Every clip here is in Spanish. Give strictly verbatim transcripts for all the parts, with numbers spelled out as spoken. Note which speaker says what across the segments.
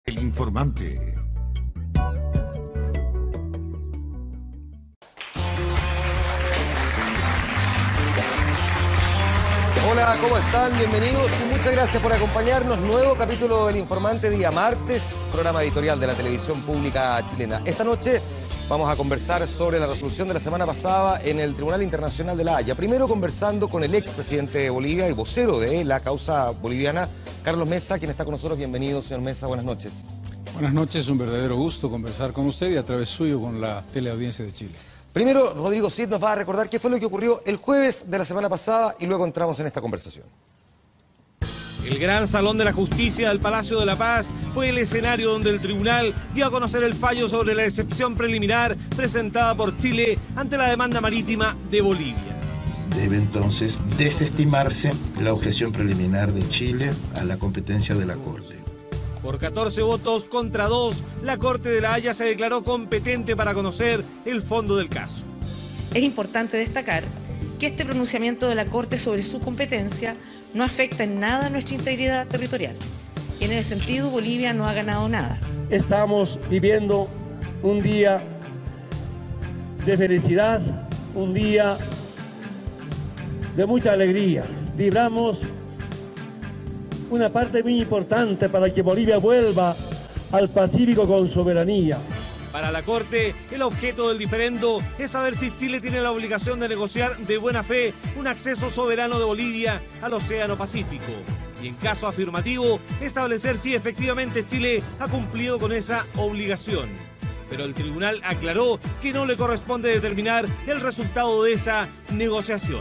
Speaker 1: El informante.
Speaker 2: Hola, ¿cómo están? Bienvenidos y muchas gracias por acompañarnos. Nuevo capítulo del Informante, día martes, programa editorial de la televisión pública chilena. Esta noche vamos a conversar sobre la resolución de la semana pasada en el Tribunal Internacional de La Haya. Primero conversando con el expresidente de Bolivia y vocero de la causa boliviana, Carlos Mesa, quien está con nosotros. Bienvenido, señor Mesa, buenas noches.
Speaker 3: Buenas noches, un verdadero gusto conversar con usted y a través suyo con la teleaudiencia de Chile.
Speaker 2: Primero, Rodrigo Cid nos va a recordar qué fue lo que ocurrió el jueves de la semana pasada y luego entramos en esta conversación.
Speaker 4: El Gran Salón de la Justicia del Palacio de la Paz fue el escenario donde el tribunal dio a conocer el fallo sobre la excepción preliminar presentada por Chile ante la demanda marítima de Bolivia.
Speaker 5: Debe entonces desestimarse la objeción preliminar de Chile a la competencia de la Corte.
Speaker 4: Por catorce votos contra dos, la Corte de La Haya se declaró competente para conocer el fondo del caso.
Speaker 6: Es importante destacar que este pronunciamiento de la Corte sobre su competencia no afecta en nada nuestra integridad territorial. Y en ese sentido, Bolivia no ha ganado nada.
Speaker 7: Estamos viviendo un día de felicidad, un día de mucha alegría. Vibramos una parte muy importante para que Bolivia vuelva al Pacífico con soberanía.
Speaker 4: Para la Corte, el objeto del diferendo es saber si Chile tiene la obligación de negociar de buena fe un acceso soberano de Bolivia al Océano Pacífico. Y en caso afirmativo, establecer si efectivamente Chile ha cumplido con esa obligación. Pero el tribunal aclaró que no le corresponde determinar el resultado de esa negociación.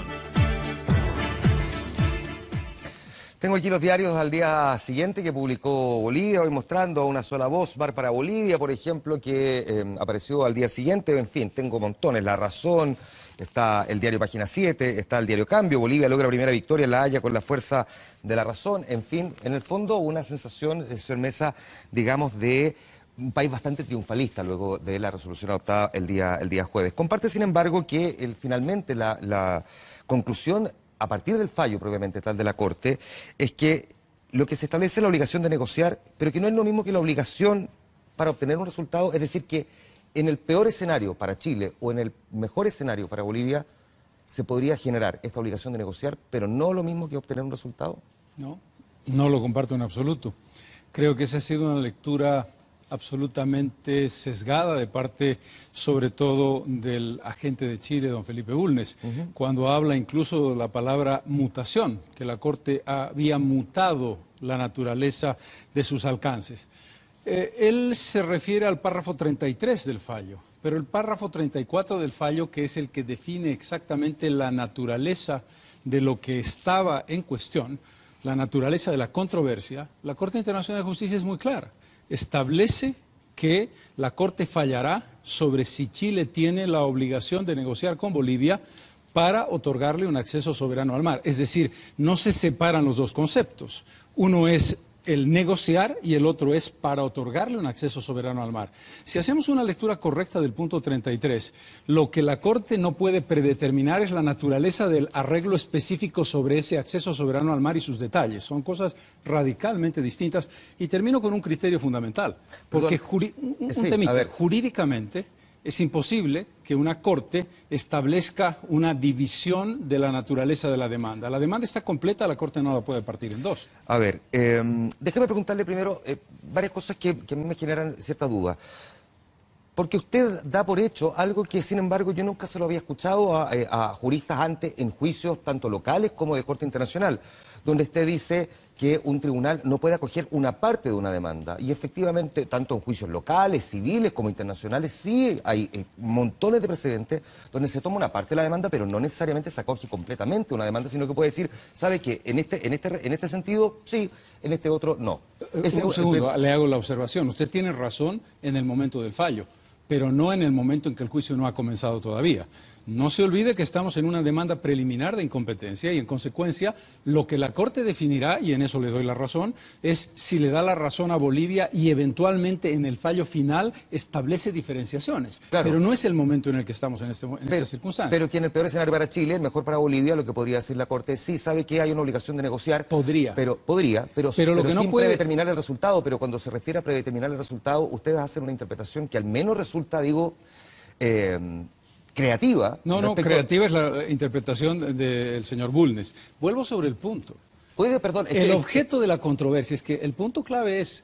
Speaker 2: Tengo aquí los diarios al día siguiente que publicó Bolivia, hoy mostrando a una sola voz, Bar para Bolivia, por ejemplo, que eh, apareció al día siguiente. En fin, tengo montones, La Razón, está el diario Página siete, está el diario Cambio, Bolivia logra primera victoria en La Haya con la fuerza de La Razón. En fin, en el fondo una sensación, señor Mesa, digamos, de un país bastante triunfalista luego de la resolución adoptada el día, el día jueves. Comparte, sin embargo, que el, finalmente la, la conclusión a partir del fallo propiamente tal de la Corte, es que lo que se establece es la obligación de negociar, pero que no es lo mismo que la obligación para obtener un resultado, es decir, que en el peor escenario para Chile o en el mejor escenario para Bolivia, se podría generar esta obligación de negociar, pero no lo mismo que obtener un resultado.
Speaker 3: No, no lo comparto en absoluto. Creo que esa ha sido una lectura absolutamente sesgada de parte, sobre todo, del agente de Chile, don Felipe Bulnes, uh-huh. cuando habla incluso de la palabra mutación, que la Corte había mutado la naturaleza de sus alcances. Eh, él se refiere al párrafo treinta y tres del fallo, pero el párrafo treinta y cuatro del fallo, que es el que define exactamente la naturaleza de lo que estaba en cuestión, la naturaleza de la controversia, la Corte Internacional de Justicia es muy clara. Establece que la Corte fallará sobre si Chile tiene la obligación de negociar con Bolivia para otorgarle un acceso soberano al mar. Es decir, no se separan los dos conceptos. Uno es el negociar y el otro es para otorgarle un acceso soberano al mar. Si hacemos una lectura correcta del punto treinta y tres, lo que la Corte no puede predeterminar es la naturaleza del arreglo específico sobre ese acceso soberano al mar y sus detalles. Son cosas radicalmente distintas. Y termino con un criterio fundamental, porque juri, un, un sí, temita, jurídicamente es imposible que una Corte establezca una división de la naturaleza de la demanda. La demanda está completa, la Corte no la puede partir en dos.
Speaker 2: A ver, eh, déjeme preguntarle primero eh, varias cosas que, que a mí me generan cierta duda. Porque usted da por hecho algo que, sin embargo, yo nunca se lo había escuchado a, a juristas antes en juicios tanto locales como de Corte Internacional, donde usted dice que un tribunal no puede acoger una parte de una demanda. Y efectivamente, tanto en juicios locales, civiles como internacionales, sí hay eh, montones de precedentes donde se toma una parte de la demanda, pero no necesariamente se acoge completamente una demanda, sino que puede decir, ¿sabe qué? En este, en este, en este sentido, sí, en este otro, no.
Speaker 3: Ese, un segundo, el... le hago la observación. Usted tiene razón en el momento del fallo, pero no en el momento en que el juicio no ha comenzado todavía. No se olvide que estamos en una demanda preliminar de incompetencia y en consecuencia lo que la Corte definirá, y en eso le doy la razón, es si le da la razón a Bolivia y eventualmente en el fallo final establece diferenciaciones.
Speaker 2: Claro.
Speaker 3: Pero no es el momento en el que estamos en, este, en
Speaker 2: pero,
Speaker 3: esta circunstancia.
Speaker 2: Pero que en el peor escenario para Chile, el mejor para Bolivia, lo que podría decir la Corte es sí, sabe que hay una obligación de negociar.
Speaker 3: Podría.
Speaker 2: Pero, podría, pero,
Speaker 3: pero, lo
Speaker 2: pero
Speaker 3: que no
Speaker 2: sin
Speaker 3: puede...
Speaker 2: predeterminar el resultado. Pero cuando se refiere a predeterminar el resultado, ustedes hacen una interpretación que al menos resulta, digo... Eh, creativa.
Speaker 3: No, no,
Speaker 2: respecto...
Speaker 3: creativa es la interpretación del señor Bulnes. Vuelvo sobre el punto.
Speaker 2: Puede, perdón.
Speaker 3: El objeto de la controversia es que el punto clave es,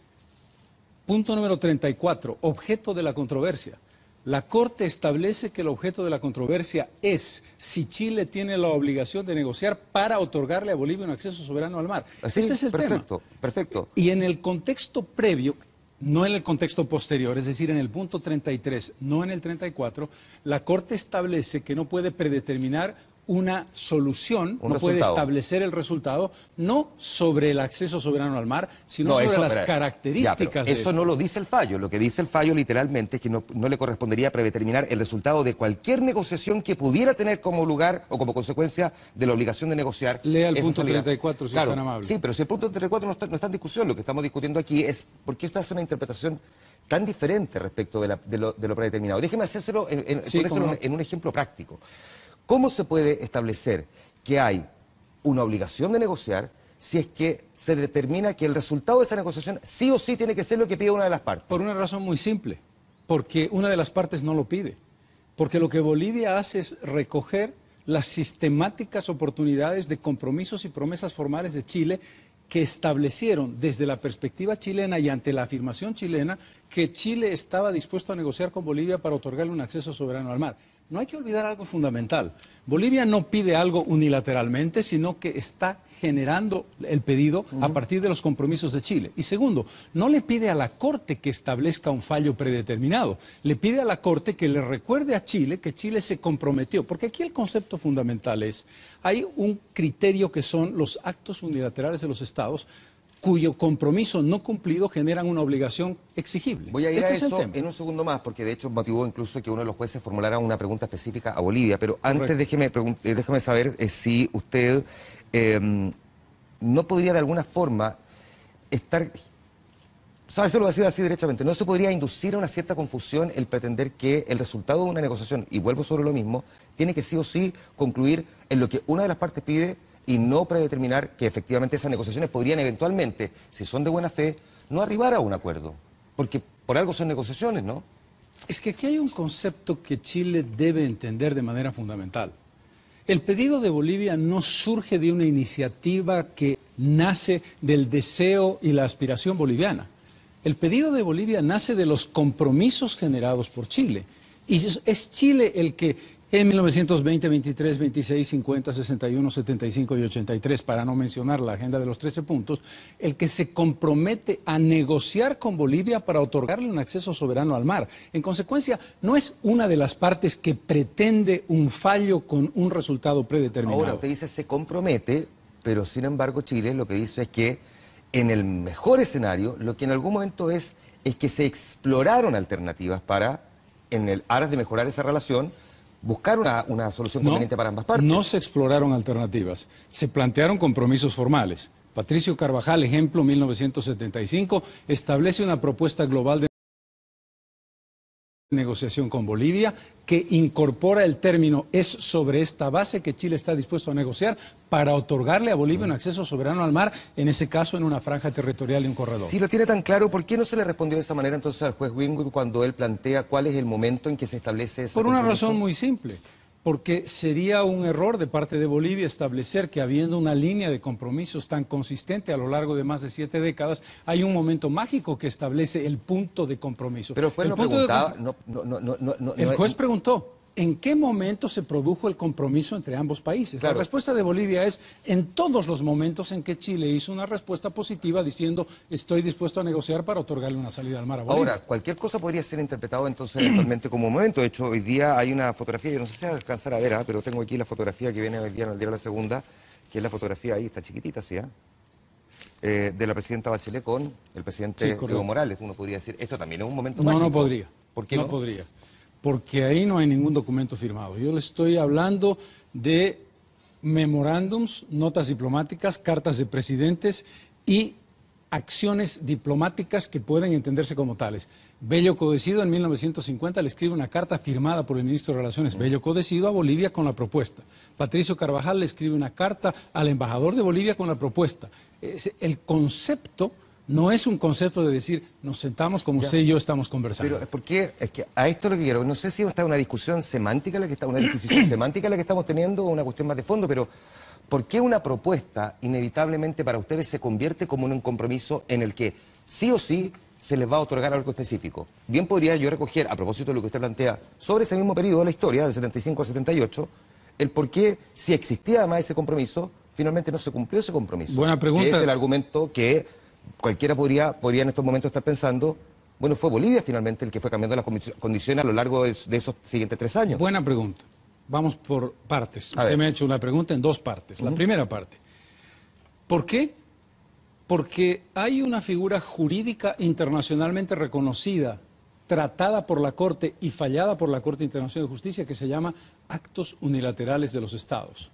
Speaker 3: punto número treinta y cuatro, objeto de la controversia. La Corte establece que el objeto de la controversia es si Chile tiene la obligación de negociar para otorgarle a Bolivia un acceso soberano al mar.
Speaker 2: Así,
Speaker 3: ese es el
Speaker 2: perfecto,
Speaker 3: tema.
Speaker 2: Perfecto.
Speaker 3: Y en el contexto previo, no en el contexto posterior, es decir, en el punto treinta y tres, no en el treinta y cuatro, la Corte establece que no puede predeterminar una solución,
Speaker 2: un
Speaker 3: no
Speaker 2: resultado.
Speaker 3: puede establecer el resultado, no sobre el acceso soberano al mar, sino
Speaker 2: no,
Speaker 3: sobre
Speaker 2: eso,
Speaker 3: las
Speaker 2: pero,
Speaker 3: características
Speaker 2: ya,
Speaker 3: de
Speaker 2: eso
Speaker 3: esto.
Speaker 2: no lo dice el fallo. Lo que dice el fallo literalmente es que no, no le correspondería predeterminar el resultado de cualquier negociación que pudiera tener como lugar o como consecuencia de la obligación de negociar.
Speaker 3: Lea el
Speaker 2: esa
Speaker 3: punto
Speaker 2: salida.
Speaker 3: treinta y cuatro, si
Speaker 2: claro,
Speaker 3: es tan amable.
Speaker 2: Sí, pero si el punto treinta y cuatro no está, no está en discusión, lo que estamos discutiendo aquí es por qué usted hace una interpretación tan diferente respecto de, la, de, lo, de lo predeterminado. Déjeme hacérselo en, en,
Speaker 3: sí,
Speaker 2: ponérselo
Speaker 3: no.
Speaker 2: en, en un ejemplo práctico. ¿Cómo se puede establecer que hay una obligación de negociar si es que se determina que el resultado de esa negociación sí o sí tiene que ser lo que pide una de las partes?
Speaker 3: Por una razón muy simple, porque una de las partes no lo pide. Porque lo que Bolivia hace es recoger las sistemáticas oportunidades de compromisos y promesas formales de Chile que establecieron desde la perspectiva chilena y ante la afirmación chilena que Chile estaba dispuesto a negociar con Bolivia para otorgarle un acceso soberano al mar. No hay que olvidar algo fundamental. Bolivia no pide algo unilateralmente, sino que está generando el pedido uh-huh. a partir de los compromisos de Chile. Y segundo, no le pide a la Corte que establezca un fallo predeterminado. Le pide a la Corte que le recuerde a Chile que Chile se comprometió. Porque aquí el concepto fundamental es, hay un criterio que son los actos unilaterales de los Estados, cuyo compromiso no cumplido generan una obligación exigible.
Speaker 2: Voy a ir
Speaker 3: este
Speaker 2: a
Speaker 3: es
Speaker 2: eso
Speaker 3: el tema.
Speaker 2: en un segundo más, porque de hecho motivó incluso que uno de los jueces formulara una pregunta específica a Bolivia, pero antes déjeme, eh, déjeme saber eh, si usted eh, no podría de alguna forma estar... ¿Sabes? Se lo voy a decir así derechamente. ¿No se podría inducir a una cierta confusión el pretender que el resultado de una negociación, y vuelvo sobre lo mismo, tiene que sí o sí concluir en lo que una de las partes pide y no predeterminar que efectivamente esas negociaciones podrían eventualmente, si son de buena fe, no arribar a un acuerdo? Porque por algo son negociaciones, ¿no?
Speaker 3: Es que aquí hay un concepto que Chile debe entender de manera fundamental. El pedido de Bolivia no surge de una iniciativa que nace del deseo y la aspiración boliviana. El pedido de Bolivia nace de los compromisos generados por Chile. Y es Chile el que en mil novecientos veinte, veintitrés, veintiséis, cincuenta, sesenta y uno, setenta y cinco y ochenta y tres, para no mencionar la agenda de los trece puntos, el que se compromete a negociar con Bolivia para otorgarle un acceso soberano al mar. En consecuencia, no es una de las partes que pretende un fallo con un resultado predeterminado.
Speaker 2: Ahora, usted dice se compromete, pero sin embargo Chile lo que dice es que en el mejor escenario, lo que en algún momento es, es que se exploraron alternativas para, en el aras de mejorar esa relación, buscar una, una solución conveniente
Speaker 3: no,
Speaker 2: para ambas partes.
Speaker 3: No se exploraron alternativas, se plantearon compromisos formales. Patricio Carvajal, ejemplo, mil novecientos setenta y cinco, establece una propuesta global de negociación con Bolivia que incorpora el término es sobre esta base que Chile está dispuesto a negociar para otorgarle a Bolivia un acceso soberano al mar, en ese caso en una franja territorial y un corredor.
Speaker 2: Si lo tiene tan claro, ¿por qué no se le respondió de esa manera entonces al juez Wingwood cuando él plantea cuál es el momento en que se establece ese
Speaker 3: Por una
Speaker 2: compromiso?
Speaker 3: razón muy simple. Porque sería un error de parte de Bolivia establecer que habiendo una línea de compromisos tan consistente a lo largo de más de siete décadas, hay un momento mágico que establece el punto de compromiso.
Speaker 2: Pero el juez
Speaker 3: el
Speaker 2: no
Speaker 3: punto
Speaker 2: preguntaba...
Speaker 3: de...
Speaker 2: No, no, no, no, no, no,
Speaker 3: el
Speaker 2: no,
Speaker 3: juez preguntó, ¿en qué momento se produjo el compromiso entre ambos países?
Speaker 2: Claro.
Speaker 3: La respuesta de Bolivia es en todos los momentos en que Chile hizo una respuesta positiva diciendo estoy dispuesto a negociar para otorgarle una salida al mar a Bolivia.
Speaker 2: Ahora, cualquier cosa podría ser interpretado entonces eventualmente como un momento. De hecho, hoy día hay una fotografía, yo no sé si alcanzar a ver, ¿eh? Pero tengo aquí la fotografía que viene hoy día en el diario La Segunda, que es la fotografía ahí, está chiquitita, ¿sí? ¿eh? Eh, de la presidenta Bachelet con el presidente
Speaker 3: Sí,
Speaker 2: Evo Morales. Uno podría decir, esto también es un momento
Speaker 3: No,
Speaker 2: mágico.
Speaker 3: no podría.
Speaker 2: ¿Por qué no?
Speaker 3: No podría. porque ahí no hay ningún documento firmado. Yo le estoy hablando de memorándums, notas diplomáticas, cartas de presidentes y acciones diplomáticas que pueden entenderse como tales. Bello Codecido en mil novecientos cincuenta le escribe una carta firmada por el ministro de Relaciones Bello Codecido a Bolivia con la propuesta. Patricio Carvajal le escribe una carta al embajador de Bolivia con la propuesta. El concepto no es un concepto de decir, nos sentamos como ya. Usted y yo estamos conversando.
Speaker 2: Pero ¿por qué? Es que a esto es lo que quiero. No sé si está una discusión semántica la que está, una discusión semántica la que estamos teniendo o una cuestión más de fondo, pero ¿por qué una propuesta inevitablemente para ustedes se convierte como en un compromiso en el que sí o sí se les va a otorgar algo específico? Bien podría yo recoger, a propósito de lo que usted plantea, sobre ese mismo periodo de la historia, del setenta y cinco al setenta y ocho, el por qué, si existía además ese compromiso, finalmente no se cumplió ese compromiso.
Speaker 3: Buena pregunta.
Speaker 2: Que es el argumento que cualquiera podría, podría en estos momentos estar pensando, bueno, fue Bolivia finalmente el que fue cambiando las condiciones a lo largo de, de esos siguientes tres años.
Speaker 3: Buena pregunta. Vamos por partes.
Speaker 2: A
Speaker 3: Usted
Speaker 2: ver.
Speaker 3: me ha hecho una pregunta en dos partes. La uh-huh. primera parte. ¿Por qué? Porque hay una figura jurídica internacionalmente reconocida, tratada por la Corte y fallada por la Corte Internacional de Justicia, que se llama actos unilaterales de los Estados.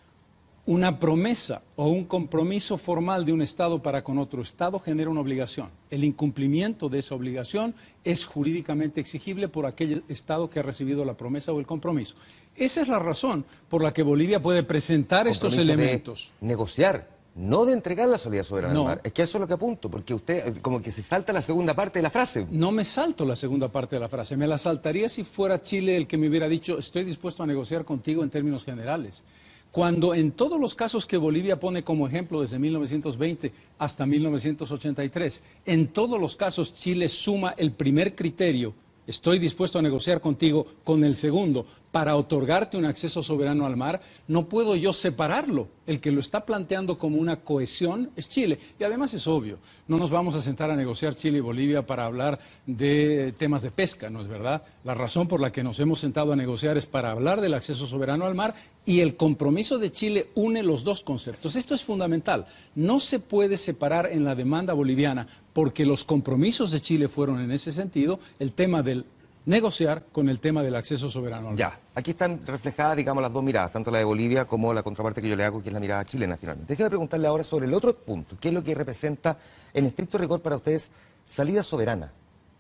Speaker 3: Una promesa o un compromiso formal de un Estado para con otro Estado genera una obligación. El incumplimiento de esa obligación es jurídicamente exigible por aquel Estado que ha recibido la promesa o el compromiso. Esa es la razón por la que Bolivia puede presentar estos elementos.
Speaker 2: De negociar, no de entregar la soberanía soberana
Speaker 3: no.
Speaker 2: al mar. Es que eso es lo que apunto, porque usted como que se salta la segunda parte de la frase.
Speaker 3: No me salto la segunda parte de la frase. Me la saltaría si fuera Chile el que me hubiera dicho, estoy dispuesto a negociar contigo en términos generales. Cuando en todos los casos que Bolivia pone como ejemplo desde mil novecientos veinte hasta mil novecientos ochenta y tres, en todos los casos Chile suma el primer criterio, estoy dispuesto a negociar contigo, con el segundo, para otorgarte un acceso soberano al mar, no puedo yo separarlo. El que lo está planteando como una cohesión es Chile. Y además es obvio, no nos vamos a sentar a negociar Chile y Bolivia para hablar de temas de pesca, ¿no es verdad? La razón por la que nos hemos sentado a negociar es para hablar del acceso soberano al mar, y el compromiso de Chile une los dos conceptos. Esto es fundamental. No se puede separar en la demanda boliviana, porque los compromisos de Chile fueron en ese sentido el tema del negociar con el tema del acceso soberano al mar.
Speaker 2: Ya, aquí están reflejadas, digamos, las dos miradas, tanto la de Bolivia como la contraparte que yo le hago, que es la mirada chilena finalmente. Déjeme preguntarle ahora sobre el otro punto, ¿qué es lo que representa en estricto rigor para ustedes salida soberana?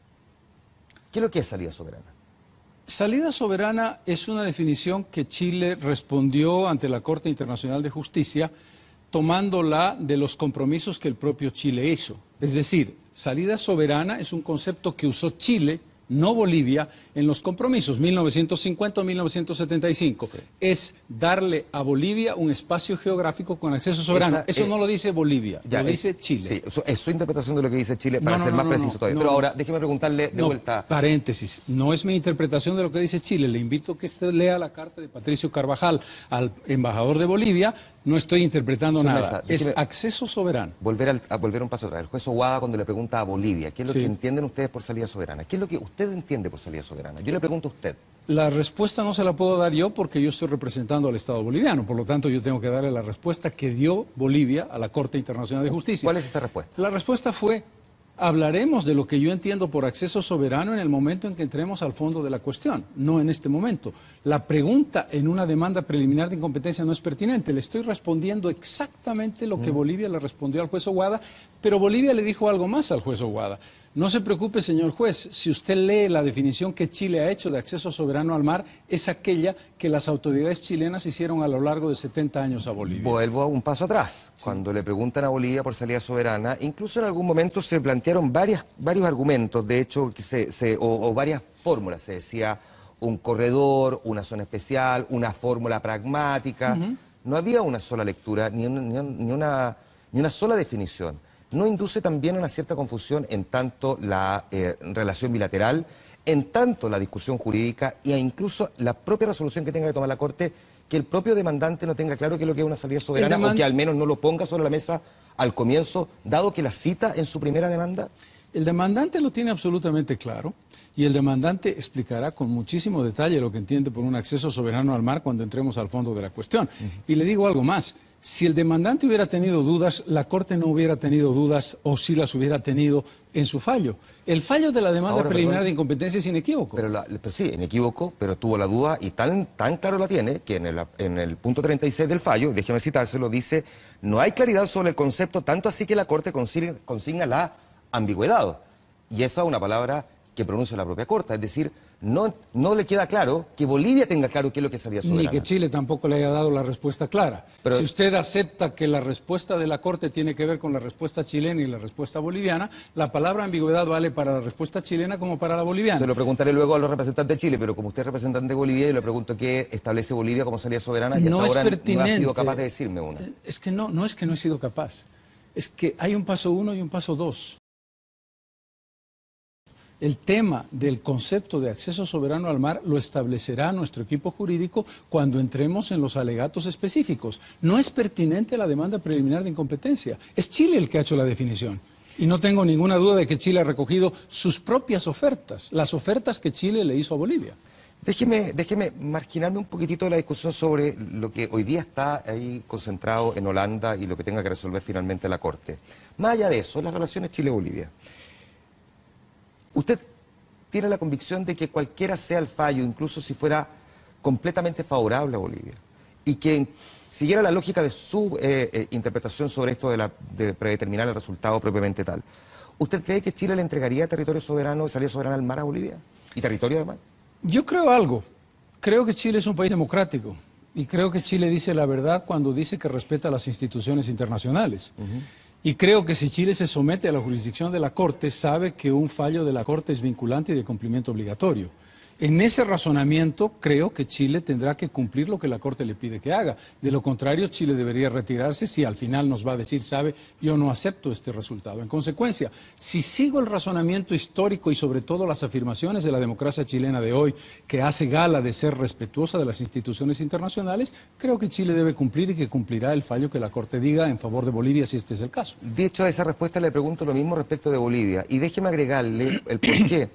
Speaker 2: ¿Qué es lo que es salida soberana?
Speaker 3: Salida soberana es una definición que Chile respondió ante la Corte Internacional de Justicia tomándola de los compromisos que el propio Chile hizo. Es decir, salida soberana es un concepto que usó Chile, no Bolivia, en los compromisos mil novecientos cincuenta o mil novecientos setenta y cinco. Sí. Es darle a Bolivia un espacio geográfico con acceso soberano. Esa, Eso eh, no lo dice Bolivia, ya, lo es, dice Chile.
Speaker 2: Sí, eso, es su interpretación de lo que dice Chile, para
Speaker 3: no, no,
Speaker 2: ser
Speaker 3: no,
Speaker 2: más
Speaker 3: no,
Speaker 2: preciso
Speaker 3: no,
Speaker 2: todavía.
Speaker 3: No,
Speaker 2: Pero ahora, déjeme preguntarle de
Speaker 3: no,
Speaker 2: vuelta.
Speaker 3: Paréntesis, no es mi interpretación de lo que dice Chile. Le invito a que usted lea la carta de Patricio Carvajal al embajador de Bolivia. No estoy interpretando nada. Mesa, es acceso soberano.
Speaker 2: Volver al, a volver un paso atrás. El juez Oguada, cuando le pregunta a Bolivia, ¿qué es lo
Speaker 3: sí.
Speaker 2: que entienden ustedes por salida soberana? ¿Qué es lo que usted entiende por salida soberana? Yo le pregunto a usted.
Speaker 3: La respuesta no se la puedo dar yo porque yo estoy representando al Estado boliviano. Por lo tanto, yo tengo que darle la respuesta que dio Bolivia a la Corte Internacional de Justicia.
Speaker 2: ¿Cuál es esa respuesta?
Speaker 3: La respuesta fue: hablaremos de lo que yo entiendo por acceso soberano en el momento en que entremos al fondo de la cuestión, no en este momento. La pregunta en una demanda preliminar de incompetencia no es pertinente. Le estoy respondiendo exactamente lo que mm. Bolivia le respondió al juez Oguada, pero Bolivia le dijo algo más al juez Oguada. No se preocupe, señor juez, si usted lee la definición que Chile ha hecho de acceso soberano al mar, es aquella que las autoridades chilenas hicieron a lo largo de setenta años a Bolivia.
Speaker 2: Vuelvo a un paso atrás. Sí. Cuando le preguntan a Bolivia por salida soberana, incluso en algún momento se plantearon varias, varios argumentos, de hecho, que se, se, o, o varias fórmulas. Se decía un corredor, una zona especial, una fórmula pragmática. Uh-huh. No había una sola lectura, ni, un, ni, un, ni, una, ni una sola definición. ¿No induce también una cierta confusión en tanto la eh, relación bilateral, en tanto la discusión jurídica e incluso la propia resolución que tenga que tomar la Corte, que el propio demandante no tenga claro qué es lo que es una salida soberana demand... o que al menos no lo ponga sobre la mesa al comienzo, dado que la cita en su primera demanda?
Speaker 3: El demandante lo tiene absolutamente claro y el demandante explicará con muchísimo detalle lo que entiende por un acceso soberano al mar cuando entremos al fondo de la cuestión. Uh-huh. Y le digo algo más. Si el demandante hubiera tenido dudas, la Corte no hubiera tenido dudas o si las hubiera tenido en su fallo. El fallo de la demanda
Speaker 2: Ahora,
Speaker 3: preliminar
Speaker 2: perdón,
Speaker 3: de incompetencia es inequívoco.
Speaker 2: Pero, la, pero sí, inequívoco, pero tuvo la duda y tan, tan claro la tiene que en el, en el punto treinta y seis del fallo, déjeme citárselo, dice: no hay claridad sobre el concepto, tanto así que la Corte consigna, consigna la ambigüedad. Y esa es una palabra que pronuncia la propia Corte, es decir, no, no le queda claro que Bolivia tenga claro qué es lo que es vía soberana.
Speaker 3: Ni que Chile tampoco le haya dado la respuesta clara.
Speaker 2: Pero,
Speaker 3: si usted acepta que la respuesta de la Corte tiene que ver con la respuesta chilena y la respuesta boliviana, la palabra ambigüedad vale para la respuesta chilena como para la boliviana.
Speaker 2: Se lo preguntaré luego a los representantes de Chile, pero como usted es representante de Bolivia, yo le pregunto qué establece Bolivia como salida soberana y
Speaker 3: no
Speaker 2: hasta ahora
Speaker 3: pertinente.
Speaker 2: no ha sido capaz de decirme una.
Speaker 3: Es que no, no es que no he sido capaz. Es que hay un paso uno y un paso dos. El tema del concepto de acceso soberano al mar lo establecerá nuestro equipo jurídico cuando entremos en los alegatos específicos. No es pertinente la demanda preliminar de incompetencia. Es Chile el que ha hecho la definición. Y no tengo ninguna duda de que Chile ha recogido sus propias ofertas, las ofertas que Chile le hizo a Bolivia.
Speaker 2: Déjeme, déjeme marginarme un poquitito de la discusión sobre lo que hoy día está ahí concentrado en Holanda y lo que tenga que resolver finalmente la Corte. Más allá de eso, las relaciones Chile-Bolivia. ¿Usted tiene la convicción de que cualquiera sea el fallo, incluso si fuera completamente favorable a Bolivia, y que siguiera la lógica de su eh, eh, interpretación sobre esto de, la, de predeterminar el resultado propiamente tal, ¿usted cree que Chile le entregaría territorio soberano, salida soberana al mar a Bolivia? ¿Y territorio además?
Speaker 3: Yo creo algo. Creo que Chile es un país democrático y creo que Chile dice la verdad cuando dice que respeta las instituciones internacionales. Uh-huh. Y creo que si Chile se somete a la jurisdicción de la Corte, sabe que un fallo de la Corte es vinculante y de cumplimiento obligatorio. En ese razonamiento, creo que Chile tendrá que cumplir lo que la Corte le pide que haga. De lo contrario, Chile debería retirarse si al final nos va a decir, sabe, yo no acepto este resultado. En consecuencia, si sigo el razonamiento histórico y sobre todo las afirmaciones de la democracia chilena de hoy, que hace gala de ser respetuosa de las instituciones internacionales, creo que Chile debe cumplir y que cumplirá el fallo que la Corte diga en favor de Bolivia, si este es el caso.
Speaker 2: Dicho esa respuesta, le pregunto lo mismo respecto de Bolivia. Y déjeme agregarle el por qué.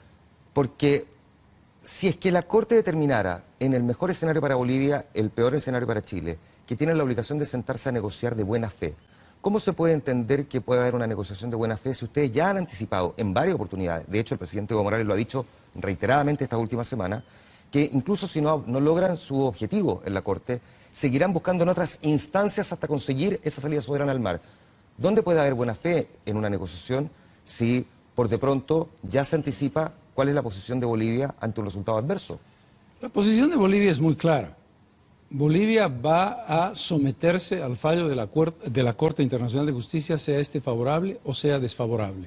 Speaker 2: Porque si es que la Corte determinara en el mejor escenario para Bolivia, el peor escenario para Chile, que tienen la obligación de sentarse a negociar de buena fe, ¿cómo se puede entender que puede haber una negociación de buena fe si ustedes ya han anticipado en varias oportunidades? De hecho, el presidente Evo Morales lo ha dicho reiteradamente esta última semana, que incluso si no, no logran su objetivo en la Corte, seguirán buscando en otras instancias hasta conseguir esa salida soberana al mar. ¿Dónde puede haber buena fe en una negociación si por de pronto ya se anticipa cuál es la posición de Bolivia ante un resultado adverso?
Speaker 3: La posición de Bolivia es muy clara. Bolivia va a someterse al fallo de la, de la Corte Internacional de Justicia, sea este favorable o sea desfavorable.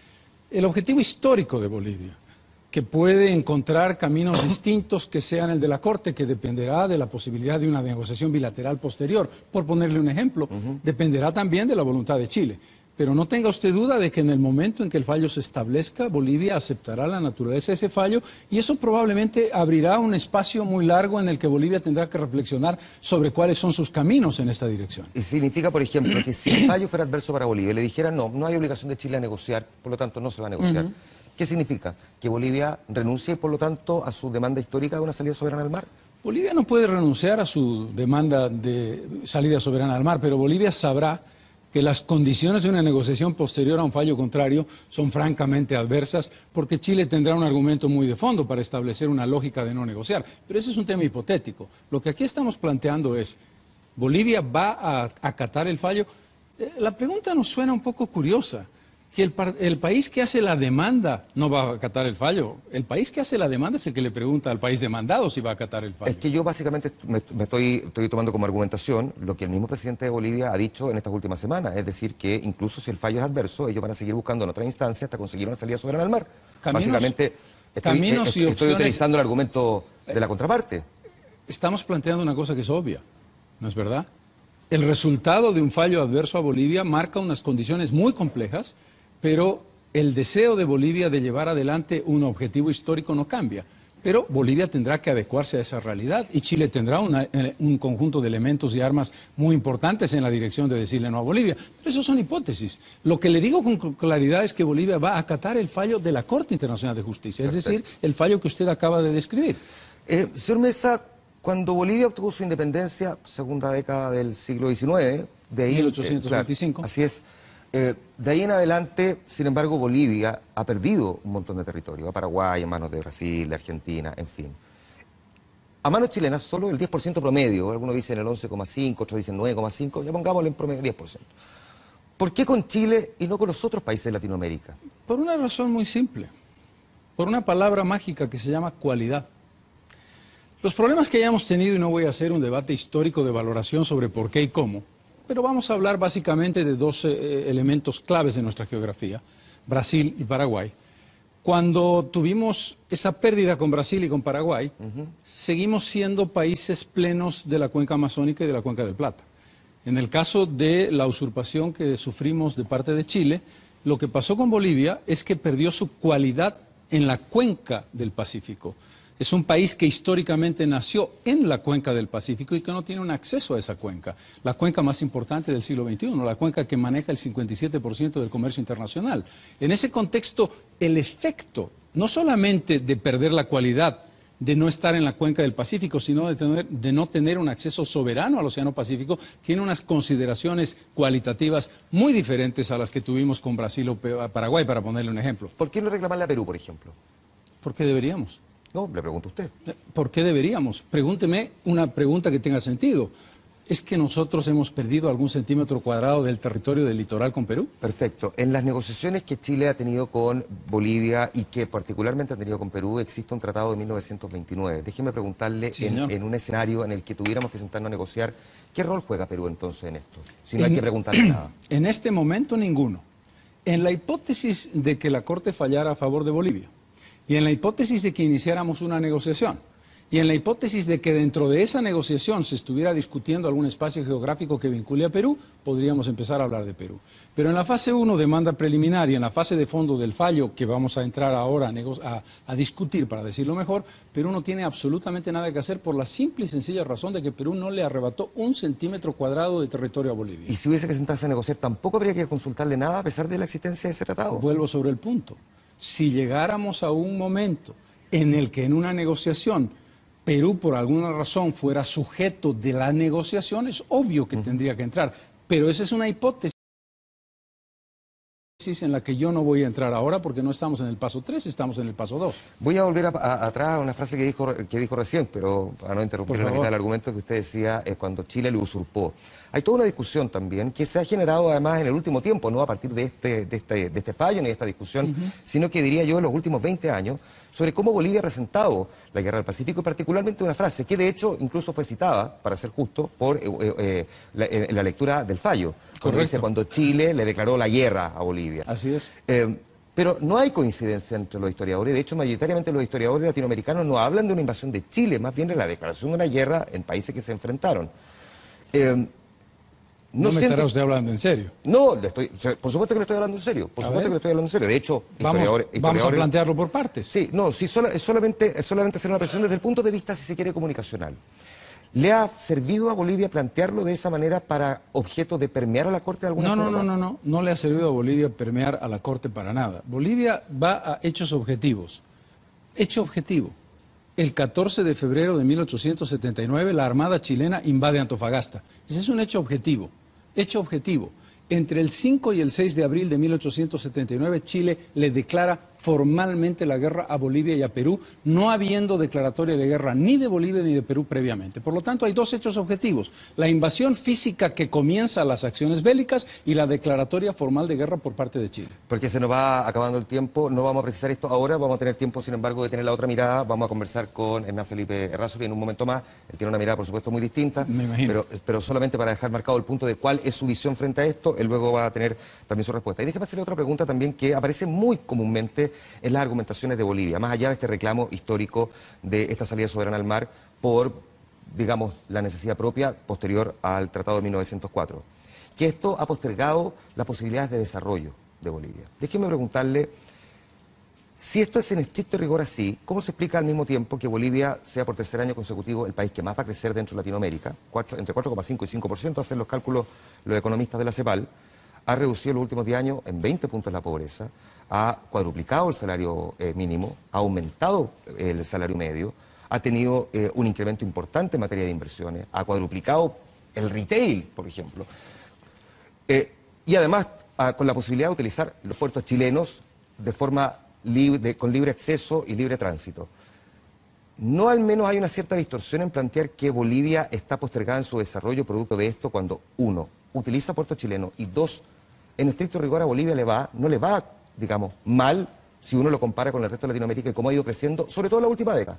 Speaker 3: El objetivo histórico de Bolivia, que puede encontrar caminos distintos que sean el de la Corte, que dependerá de la posibilidad de una negociación bilateral posterior, por ponerle un ejemplo, uh-huh. dependerá también de la voluntad de Chile. Pero no tenga usted duda de que en el momento en que el fallo se establezca, Bolivia aceptará la naturaleza de ese fallo y eso probablemente abrirá un espacio muy largo en el que Bolivia tendrá que reflexionar sobre cuáles son sus caminos en esta dirección.
Speaker 2: Y significa, por ejemplo, que si el fallo fuera adverso para Bolivia, le dijera no, no hay obligación de Chile a negociar, por lo tanto no se va a negociar. Uh-huh. ¿Qué significa? ¿Que Bolivia renuncie, por lo tanto, a su demanda histórica de una salida soberana al mar?
Speaker 3: Bolivia no puede renunciar a su demanda de salida soberana al mar, pero Bolivia sabrá que las condiciones de una negociación posterior a un fallo contrario son francamente adversas, porque Chile tendrá un argumento muy de fondo para establecer una lógica de no negociar. Pero ese es un tema hipotético. Lo que aquí estamos planteando es, ¿Bolivia va a acatar el fallo? Eh, la pregunta nos suena un poco curiosa, que el, el país que hace la demanda no va a acatar el fallo. El país que hace la demanda es el que le pregunta al país demandado si va a acatar el fallo.
Speaker 2: Es que yo básicamente me, me estoy, estoy tomando como argumentación lo que el mismo presidente de Bolivia ha dicho en estas últimas semanas, es decir, que incluso si el fallo es adverso, ellos van a seguir buscando en otra instancia hasta conseguir una salida soberana al mar. Caminos, básicamente estoy,
Speaker 3: caminos
Speaker 2: estoy,
Speaker 3: y
Speaker 2: estoy
Speaker 3: opciones,
Speaker 2: utilizando el argumento de la contraparte.
Speaker 3: Estamos planteando una cosa que es obvia, ¿no es verdad? El resultado de un fallo adverso a Bolivia marca unas condiciones muy complejas, pero el deseo de Bolivia de llevar adelante un objetivo histórico no cambia. Pero Bolivia tendrá que adecuarse a esa realidad y Chile tendrá una, un conjunto de elementos y armas muy importantes en la dirección de decirle no a Bolivia. Pero eso son hipótesis. Lo que le digo con claridad es que Bolivia va a acatar el fallo de la Corte Internacional de Justicia, es decir, el fallo que usted acaba de describir.
Speaker 2: Eh, señor Mesa, Cuando Bolivia obtuvo su independencia, segunda década del siglo diecinueve, de ahí...
Speaker 3: mil ochocientos veinticinco.
Speaker 2: Eh, claro, así es. Eh, de ahí en adelante, sin embargo, Bolivia ha perdido un montón de territorio. A Paraguay, en manos de Brasil, de Argentina, en fin. A manos chilenas, solo el diez por ciento promedio. Algunos dicen el once coma cinco, otros dicen nueve coma cinco. Ya pongámosle en promedio diez por ciento. ¿Por qué con Chile y no con los otros países de Latinoamérica?
Speaker 3: Por una razón muy simple. Por una palabra mágica que se llama cualidad. Los problemas que hayamos tenido, y no voy a hacer un debate histórico de valoración sobre por qué y cómo, pero vamos a hablar básicamente de dos eh, elementos claves de nuestra geografía, Brasil y Paraguay. Cuando tuvimos esa pérdida con Brasil y con Paraguay, uh-huh. seguimos siendo países plenos de la cuenca amazónica y de la cuenca del Plata. En el caso de la usurpación que sufrimos de parte de Chile, lo que pasó con Bolivia es que perdió su cualidad en la cuenca del Pacífico. Es un país que históricamente nació en la cuenca del Pacífico y que no tiene un acceso a esa cuenca. La cuenca más importante del siglo veintiuno, la cuenca que maneja el cincuenta y siete por ciento del comercio internacional. En ese contexto, el efecto, no solamente de perder la cualidad, de no estar en la cuenca del Pacífico, sino de, tener, de no tener un acceso soberano al Océano Pacífico, tiene unas consideraciones cualitativas muy diferentes a las que tuvimos con Brasil o Paraguay, para ponerle un ejemplo.
Speaker 2: ¿Por qué no reclamarle a Perú, por ejemplo?
Speaker 3: ¿Por qué deberíamos?
Speaker 2: No, le pregunto a usted.
Speaker 3: ¿Por qué deberíamos? Pregúnteme una pregunta que tenga sentido. ¿Es que nosotros hemos perdido algún centímetro cuadrado del territorio del litoral con Perú?
Speaker 2: Perfecto. En las negociaciones que Chile ha tenido con Bolivia y que particularmente ha tenido con Perú, existe un tratado de mil novecientos veintinueve. Déjeme preguntarle, sí, en, en un escenario en el que tuviéramos que sentarnos a negociar, ¿qué rol juega Perú entonces en esto? Si no en, hay que preguntarle nada.
Speaker 3: En este momento, ninguno. En la hipótesis de que la Corte fallara a favor de Bolivia, y en la hipótesis de que iniciáramos una negociación, y en la hipótesis de que dentro de esa negociación se estuviera discutiendo algún espacio geográfico que vincule a Perú, podríamos empezar a hablar de Perú. Pero en la fase uno, demanda preliminar, y en la fase de fondo del fallo, que vamos a entrar ahora a, a, a discutir, para decirlo mejor, Perú no tiene absolutamente nada que hacer por la simple y sencilla razón de que Perú no le arrebató un centímetro cuadrado de territorio a Bolivia.
Speaker 2: Y si hubiese que sentarse a negociar, ¿tampoco habría que consultarle nada a pesar de la existencia de ese tratado?
Speaker 3: Vuelvo sobre el punto. Si llegáramos a un momento en el que en una negociación Perú por alguna razón fuera sujeto de la negociación, es obvio que uh-huh. tendría que entrar, pero esa es una hipótesis en la que yo no voy a entrar ahora porque no estamos en el paso tres, estamos en el paso dos.
Speaker 2: Voy a volver a, a, atrás a una frase que dijo, que dijo recién, pero para no interrumpir la mitad del argumento que usted decía, es cuando Chile le usurpó. Hay toda una discusión también que se ha generado además en el último tiempo, no a partir de este, de este, de este fallo ni de esta discusión, uh-huh. sino que diría yo en los últimos veinte años, sobre cómo Bolivia ha presentado la Guerra del Pacífico y particularmente una frase que de hecho incluso fue citada, para ser justo, por eh, eh, la, en la lectura del fallo. Cuando dice cuando Chile le declaró la guerra a Bolivia.
Speaker 3: Así es.
Speaker 2: Eh, pero no hay coincidencia entre los historiadores. De hecho, mayoritariamente los historiadores latinoamericanos no hablan de una invasión de Chile, más bien de la declaración de una guerra en países que se enfrentaron. Eh,
Speaker 3: No, no me estará usted hablando en serio.
Speaker 2: No, le estoy, por supuesto que le estoy hablando en serio. Por a supuesto ver. que le estoy hablando en serio. De hecho,
Speaker 3: vamos,
Speaker 2: historiadores, historiadores...
Speaker 3: vamos a plantearlo por partes.
Speaker 2: Sí, no, sí, solo, es, solamente, es solamente hacer una presión desde el punto de vista, si se quiere, comunicacional. ¿Le ha servido a Bolivia plantearlo de esa manera para objeto de permear a la Corte de alguna
Speaker 3: no,
Speaker 2: forma?
Speaker 3: No, no, no, no, no le ha servido a Bolivia permear a la Corte para nada. Bolivia va a hechos objetivos. Hecho objetivo. El catorce de febrero de mil ochocientos setenta y nueve, la Armada chilena invade Antofagasta. Ese es un hecho objetivo. Hecho objetivo. Entre el cinco y el seis de abril de mil ochocientos setenta y nueve, Chile le declara formalmente la guerra a Bolivia y a Perú, no habiendo declaratoria de guerra ni de Bolivia ni de Perú previamente. Por lo tanto, hay dos hechos objetivos: la invasión física que comienza las acciones bélicas y la declaratoria formal de guerra por parte de Chile.
Speaker 2: Porque se nos va acabando el tiempo, no vamos a precisar esto ahora, vamos a tener tiempo, sin embargo, de tener la otra mirada. Vamos a conversar con Hernán Felipe Errázuriz en un momento más. Él tiene una mirada, por supuesto, muy distinta.
Speaker 3: Me imagino.
Speaker 2: Pero, pero solamente para dejar marcado el punto de cuál es su visión frente a esto, él luego va a tener también su respuesta. Y déjeme hacerle otra pregunta también que aparece muy comúnmente en las argumentaciones de Bolivia, más allá de este reclamo histórico de esta salida soberana al mar por, digamos, la necesidad propia posterior al Tratado de mil novecientos cuatro, que esto ha postergado las posibilidades de desarrollo de Bolivia. Déjeme preguntarle, si esto es en estricto rigor así, ¿cómo se explica al mismo tiempo que Bolivia sea por tercer año consecutivo el país que más va a crecer dentro de Latinoamérica, cuatro, entre cuatro coma cinco y cinco por ciento, hacen los cálculos los economistas de la CEPAL, ha reducido en los últimos diez años en veinte puntos la pobreza, ha cuadruplicado el salario eh, mínimo, ha aumentado el salario medio, ha tenido eh, un incremento importante en materia de inversiones, ha cuadruplicado el retail, por ejemplo, eh, y además a, con la posibilidad de utilizar los puertos chilenos de forma libre, de, con libre acceso y libre tránsito. ¿No al menos hay una cierta distorsión en plantear que Bolivia está postergada en su desarrollo producto de esto cuando, uno, utiliza puertos chilenos y dos, en estricto rigor a Bolivia le va, no le va, digamos, mal si uno lo compara con el resto de Latinoamérica y cómo ha ido creciendo, sobre todo en la última década?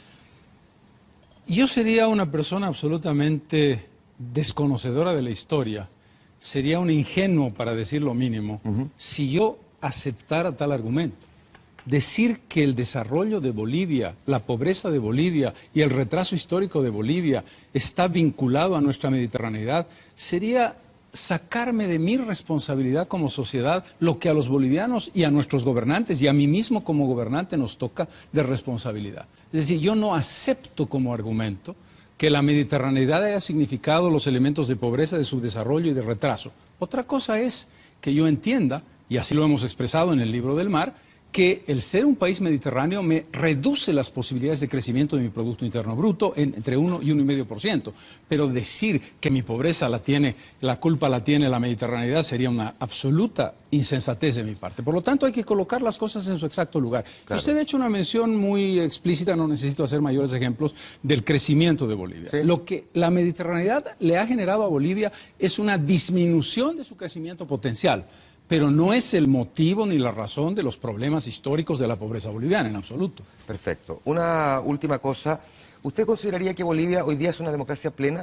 Speaker 3: Yo sería una persona absolutamente desconocedora de la historia, sería un ingenuo, para decir lo mínimo, uh-huh. si yo aceptara tal argumento. Decir que el desarrollo de Bolivia, la pobreza de Bolivia y el retraso histórico de Bolivia está vinculado a nuestra mediterraneidad sería sacarme de mi responsabilidad como sociedad lo que a los bolivianos y a nuestros gobernantes y a mí mismo como gobernante nos toca de responsabilidad. Es decir, yo no acepto como argumento que la mediterraneidad haya significado los elementos de pobreza, de subdesarrollo y de retraso. Otra cosa es que yo entienda, y así lo hemos expresado en el libro del mar, que el ser un país mediterráneo me reduce las posibilidades de crecimiento de mi Producto Interno Bruto en, entre uno y uno coma cinco por ciento. Pero decir que mi pobreza la tiene, la culpa la tiene la mediterraneidad sería una absoluta insensatez de mi parte. Por lo tanto, hay que colocar las cosas en su exacto lugar. Claro. Usted ha hecho una mención muy explícita, no necesito hacer mayores ejemplos, del crecimiento de Bolivia. Sí. Lo que la mediterraneidad le ha generado a Bolivia es una disminución de su crecimiento potencial. Pero no es el motivo ni la razón de los problemas históricos de la pobreza boliviana, en absoluto.
Speaker 2: Perfecto. Una última cosa. ¿Usted consideraría que Bolivia hoy día es una democracia plena?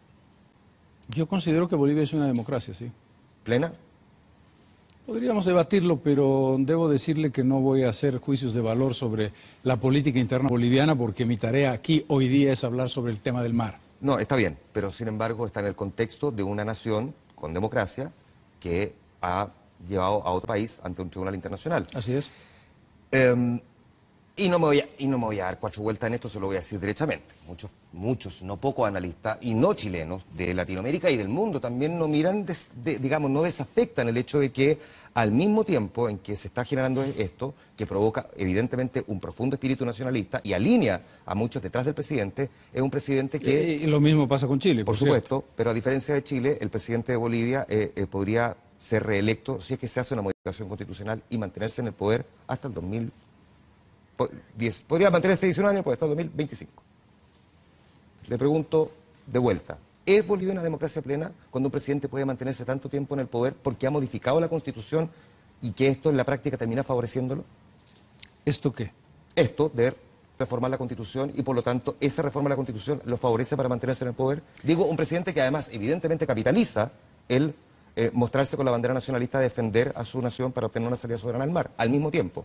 Speaker 3: Yo considero que Bolivia es una democracia, sí.
Speaker 2: ¿Plena?
Speaker 3: Podríamos debatirlo, pero debo decirle que no voy a hacer juicios de valor sobre la política interna boliviana porque mi tarea aquí hoy día es hablar sobre el tema del mar.
Speaker 2: No, está bien, pero sin embargo está en el contexto de una nación con democracia que ha llevado a otro país ante un tribunal internacional.
Speaker 3: Así es.
Speaker 2: Eh, y, no me voy a, y no me voy a dar cuatro vueltas en esto, se lo voy a decir derechamente. Muchos, muchos, no pocos analistas, y no chilenos, de Latinoamérica y del mundo, también no miran, des, de, digamos, no desafectan el hecho de que al mismo tiempo en que se está generando esto, que provoca evidentemente un profundo espíritu nacionalista y alinea a muchos detrás del presidente, es un presidente que...
Speaker 3: Y, y lo mismo pasa con Chile,
Speaker 2: por, por supuesto, pero a diferencia de Chile, el presidente de Bolivia eh, eh, podría ser reelecto si es que se hace una modificación constitucional y mantenerse en el poder hasta el dos mil diez. Podría mantenerse diecinueve años, pues hasta el dos mil veinticinco. Le pregunto de vuelta, ¿es Bolivia una democracia plena cuando un presidente puede mantenerse tanto tiempo en el poder porque ha modificado la Constitución y que esto en la práctica termina favoreciéndolo?
Speaker 3: ¿Esto qué?
Speaker 2: Esto de reformar la Constitución y por lo tanto esa reforma de la Constitución lo favorece para mantenerse en el poder. Digo, un presidente que además evidentemente capitaliza el Eh, mostrarse con la bandera nacionalista, defender a su nación para obtener una salida soberana al mar, al mismo tiempo.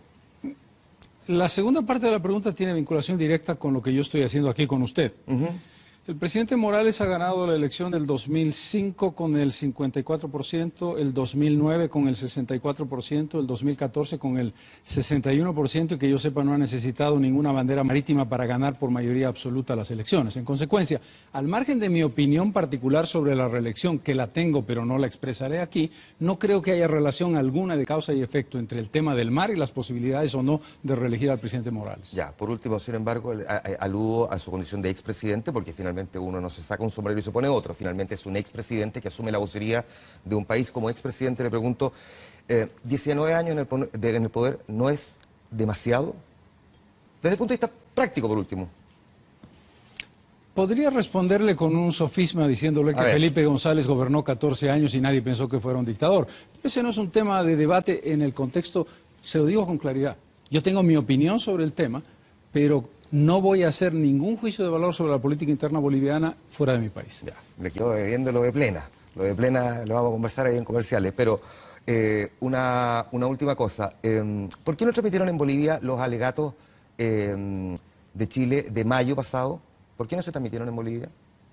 Speaker 3: La segunda parte de la pregunta tiene vinculación directa con lo que yo estoy haciendo aquí con usted. Uh-huh. El presidente Morales ha ganado la elección del dos mil cinco con el cincuenta y cuatro por ciento, el dos mil nueve con el sesenta y cuatro por ciento, el dos mil catorce con el sesenta y uno por ciento y que yo sepa no ha necesitado ninguna bandera marítima para ganar por mayoría absoluta las elecciones. En consecuencia, al margen de mi opinión particular sobre la reelección, que la tengo pero no la expresaré aquí, no creo que haya relación alguna de causa y efecto entre el tema del mar y las posibilidades o no de reelegir al presidente Morales.
Speaker 2: Ya, por último, sin embargo, aludo a su condición de expresidente porque finalmente uno no se saca un sombrero y se pone otro. Finalmente es un expresidente que asume la vocería de un país. Como expresidente le pregunto, eh, diecinueve años en el, de, en el poder, ¿no es demasiado? Desde el punto de vista práctico, por último.
Speaker 3: Podría responderle con un sofisma diciéndole que Felipe González gobernó catorce años y nadie pensó que fuera un dictador. Ese no es un tema de debate en el contexto, se lo digo con claridad. Yo tengo mi opinión sobre el tema, pero no voy a hacer ningún juicio de valor sobre la política interna boliviana fuera de mi país.
Speaker 2: Ya, me quedo bebiendo lo de Plena. Lo de Plena lo vamos a conversar ahí en comerciales, pero eh, una, una última cosa. Eh, ¿Por qué no transmitieron en Bolivia los alegatos eh, de Chile de mayo pasado? ¿Por qué no se transmitieron en Bolivia?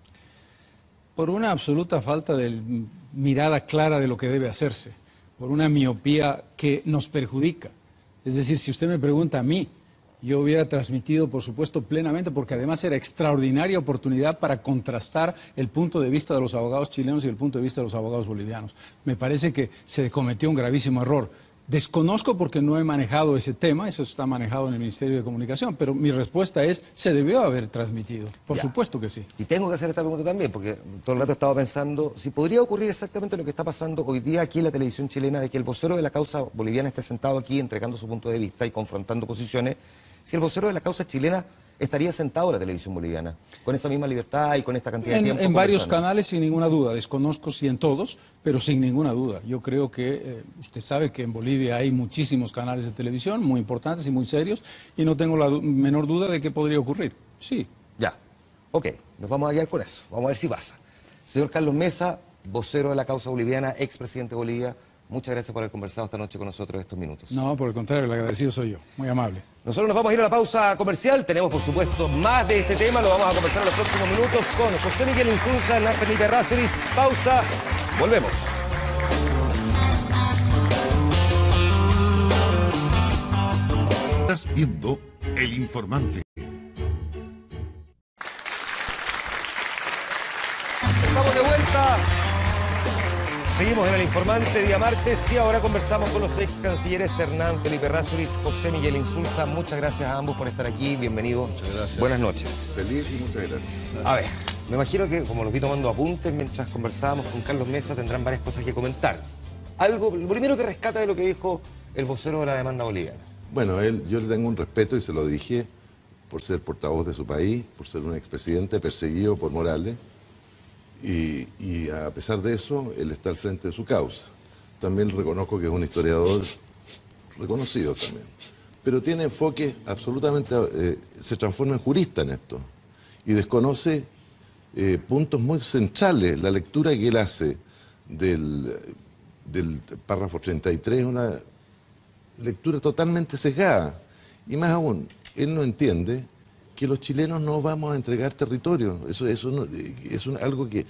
Speaker 3: Por una absoluta falta de mirada clara de lo que debe hacerse, por una miopía que nos perjudica. Es decir, si usted me pregunta a mí, yo hubiera transmitido, por supuesto, plenamente, porque además era extraordinaria oportunidad para contrastar el punto de vista de los abogados chilenos y el punto de vista de los abogados bolivianos. Me parece que se cometió un gravísimo error. Desconozco porque no he manejado ese tema, eso está manejado en el Ministerio de Comunicación, pero mi respuesta es, se debió haber transmitido, por
Speaker 2: Ya.
Speaker 3: supuesto que sí.
Speaker 2: Y tengo que hacer esta pregunta también, porque todo el rato he estado pensando si podría ocurrir exactamente lo que está pasando hoy día aquí en la televisión chilena, de que el vocero de la causa boliviana esté sentado aquí entregando su punto de vista y confrontando posiciones, si el vocero de la causa chilena estaría sentado en la televisión boliviana, con esa misma libertad y con esta cantidad
Speaker 3: En,
Speaker 2: de tiempo.
Speaker 3: en varios
Speaker 2: conversando.
Speaker 3: canales, sin ninguna duda. Desconozco si en todos, pero sin ninguna duda. Yo creo que eh, usted sabe que en Bolivia hay muchísimos canales de televisión muy importantes y muy serios, y no tengo la du- menor duda de que podría ocurrir. Sí.
Speaker 2: Ya, ok, nos vamos a guiar con eso, vamos a ver si pasa. Señor Carlos Mesa, vocero de la causa boliviana, expresidente de Bolivia, muchas gracias por haber conversado esta noche con nosotros estos minutos.
Speaker 3: No, por el contrario, el agradecido soy yo. Muy amable.
Speaker 2: Nosotros nos vamos a ir a la pausa comercial, tenemos por supuesto más de este tema, lo vamos a conversar en los próximos minutos con José Miguel Insulza, Hernán Felipe Errázuriz. Pausa, volvemos.
Speaker 1: Estás viendo El Informante.
Speaker 2: Estamos de vuelta. Seguimos en El Informante, día martes, y ahora conversamos con los ex cancilleres Hernán Felipe Errázuriz, José Miguel Insulza. Muchas gracias a ambos por estar aquí, bienvenidos.
Speaker 8: Muchas gracias.
Speaker 2: Buenas noches.
Speaker 8: Feliz y muchas gracias.
Speaker 2: A ver, me imagino que como los vi tomando apuntes mientras conversábamos con Carlos Mesa, tendrán varias cosas que comentar. Algo, lo primero que rescata de lo que dijo el vocero de la demanda boliviana.
Speaker 8: Bueno, él, yo le tengo un respeto y se lo dije por ser portavoz de su país, por ser un expresidente perseguido por Morales. Y, y a pesar de eso, él está al frente de su causa. También reconozco que es un historiador reconocido también. Pero tiene enfoque absolutamente, eh, se transforma en jurista en esto. Y desconoce eh, puntos muy centrales. La lectura que él hace del, del párrafo treinta y tres es una lectura totalmente sesgada. Y más aún, él no entiende que los chilenos no vamos a entregar territorio. Eso, eso no, es un- algo que...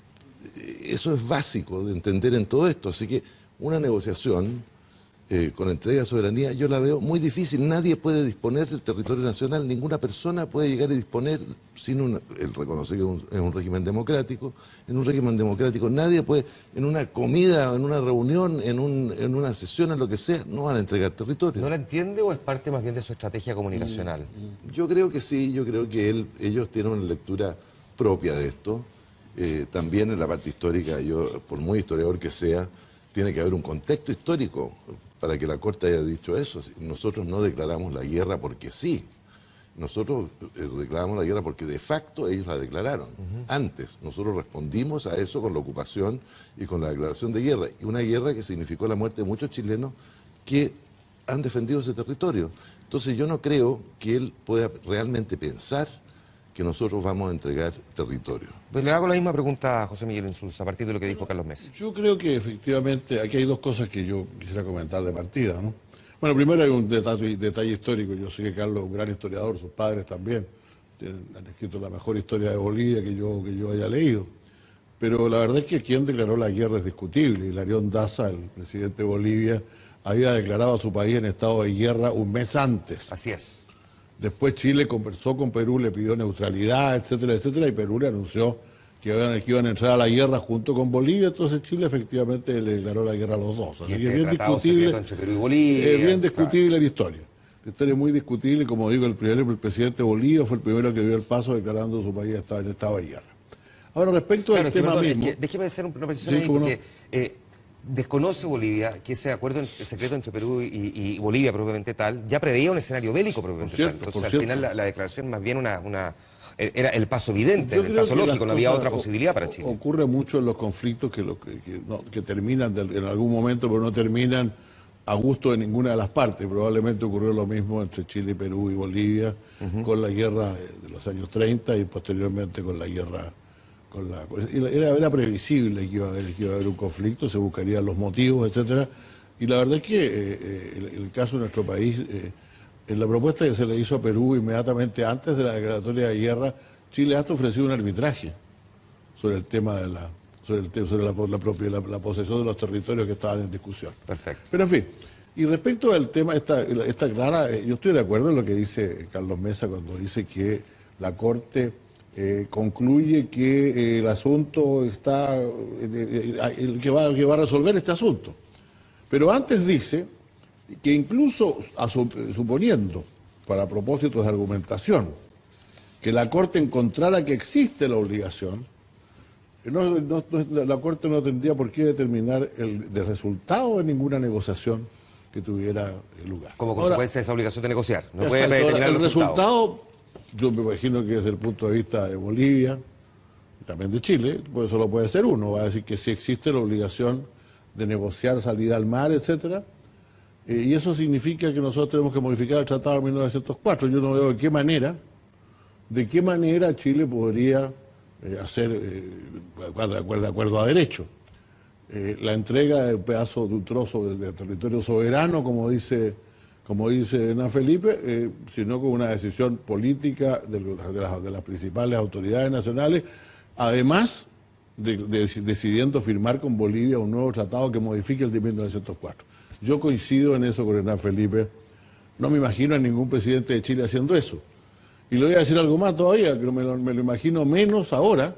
Speaker 8: Eso es básico de entender en todo esto. Así que una negociación eh, con entrega de soberanía yo la veo muy difícil. Nadie puede disponer del territorio nacional, ninguna persona puede llegar a disponer sin un... Él reconoce que es un, es un régimen democrático. En un régimen democrático nadie puede, en una comida, en una reunión, en, un, en una sesión, en lo que sea, no van a entregar territorio.
Speaker 2: ¿No la entiende o es parte más bien de su estrategia comunicacional?
Speaker 8: Yo creo que sí, yo creo que él, ellos tienen una lectura propia de esto. Eh, también en la parte histórica, yo, por muy historiador que sea, tiene que haber un contexto histórico para que la Corte haya dicho eso. Nosotros no declaramos la guerra porque sí. Nosotros eh, declaramos la guerra porque de facto ellos la declararon. Uh-huh. Antes, nosotros respondimos a eso con la ocupación y con la declaración de guerra. Y una guerra que significó la muerte de muchos chilenos que han defendido ese territorio. Entonces yo no creo que él pueda realmente pensar que nosotros vamos a entregar territorio.
Speaker 2: Pues le hago la misma pregunta a José Miguel Insulza, a partir de lo que dijo Carlos Mesa.
Speaker 9: Yo creo que efectivamente aquí hay dos cosas que yo quisiera comentar de partida, ¿no? Bueno, primero hay un detalle, detalle histórico. Yo sé que Carlos es un gran historiador, sus padres también. Tienen, han escrito la mejor historia de Bolivia que yo, que yo haya leído. Pero la verdad es que quien declaró la guerra es discutible. Hilarión Daza, el presidente de Bolivia, había declarado a su país en estado de guerra un mes antes.
Speaker 2: Así es.
Speaker 9: Después Chile conversó con Perú, le pidió neutralidad, etcétera, etcétera, y Perú le anunció que iban, que iban a entrar a la guerra junto con Bolivia. Entonces Chile efectivamente le declaró la guerra a los dos. Así
Speaker 2: Y
Speaker 9: que
Speaker 2: este
Speaker 9: es bien
Speaker 2: tratado
Speaker 9: discutible.
Speaker 2: secreto entre Perú y Bolivia,
Speaker 9: Es bien
Speaker 2: claro.
Speaker 9: discutible la historia. La historia es muy discutible. Como digo, el, primer, el presidente de Bolivia fue el primero que dio el paso declarando su país estaba en estado de guerra. Ahora, respecto
Speaker 2: Claro,
Speaker 9: al
Speaker 2: es que,
Speaker 9: tema
Speaker 2: perdón, es
Speaker 9: mismo...
Speaker 2: que déjeme hacer una precisión
Speaker 9: Sí,
Speaker 2: ahí,
Speaker 9: cómo no.
Speaker 2: porque eh, desconoce Bolivia que ese acuerdo en- secreto entre Perú y, y Bolivia propiamente tal ya preveía un escenario bélico propiamente
Speaker 9: Por cierto,
Speaker 2: tal. Entonces,
Speaker 9: por
Speaker 2: al
Speaker 9: cierto.
Speaker 2: final la, la declaración más bien una, una era el paso evidente,
Speaker 9: Yo
Speaker 2: el
Speaker 9: creo
Speaker 2: paso
Speaker 9: que
Speaker 2: lógico,
Speaker 9: las
Speaker 2: no había
Speaker 9: cosas
Speaker 2: otra
Speaker 9: o-
Speaker 2: posibilidad para
Speaker 9: o-
Speaker 2: Chile.
Speaker 9: Ocurre mucho en los conflictos que, lo, que, que no- que terminan de- en algún momento, pero no terminan a gusto de ninguna de las partes. Probablemente ocurrió lo mismo entre Chile, Perú y Bolivia, con la guerra de, de los años treinta y posteriormente con la guerra... Con la, y la- era, era previsible que iba, a haber, que iba a haber un conflicto, se buscarían los motivos, etcétera. Y la verdad es que eh, eh, el, el caso de nuestro país, eh, en la propuesta que se le hizo a Perú inmediatamente antes de la declaratoria de guerra, Chile hasta ofreció un arbitraje sobre el tema de la, sobre, el, te- sobre la, la, propia, la, la posesión de los territorios que estaban en discusión.
Speaker 2: Perfecto.
Speaker 9: Pero en fin, y respecto al tema, esta, esta clara, eh, yo estoy de acuerdo en lo que dice Carlos Mesa cuando dice que la Corte eh, concluye que eh, el asunto está, eh, eh, eh, el que va, que va a resolver este asunto. Pero antes dice que incluso suponiendo, para propósitos de argumentación, que la Corte encontrara que existe la obligación, no, no, no, la Corte no tendría por qué determinar el, el resultado de ninguna negociación que tuviera lugar.
Speaker 2: Como consecuencia de esa obligación de negociar. No
Speaker 9: exacto,
Speaker 2: puede determinar
Speaker 9: el
Speaker 2: el
Speaker 9: resultado. resultado. Yo me imagino que desde el punto de vista de Bolivia, y también de Chile, pues solo puede ser uno. Va a decir que sí existe la obligación de negociar salida al mar, etcétera. Eh, y eso significa que nosotros tenemos que modificar el Tratado de mil novecientos cuatro. Yo no veo de qué manera, de qué manera Chile podría eh, hacer, eh, de, acuerdo, de acuerdo a derecho, eh, la entrega de un pedazo, de un trozo de, de territorio soberano, como dice, como dice Hernán Felipe, eh, sino con una decisión política de, de, las, de las principales autoridades nacionales, además de, de, decidiendo firmar con Bolivia un nuevo tratado que modifique el de mil novecientos cuatro. Yo coincido en eso con Hernán Felipe. No me imagino a ningún presidente de Chile haciendo eso. Y le voy a decir algo más todavía, que me lo, me lo imagino menos ahora,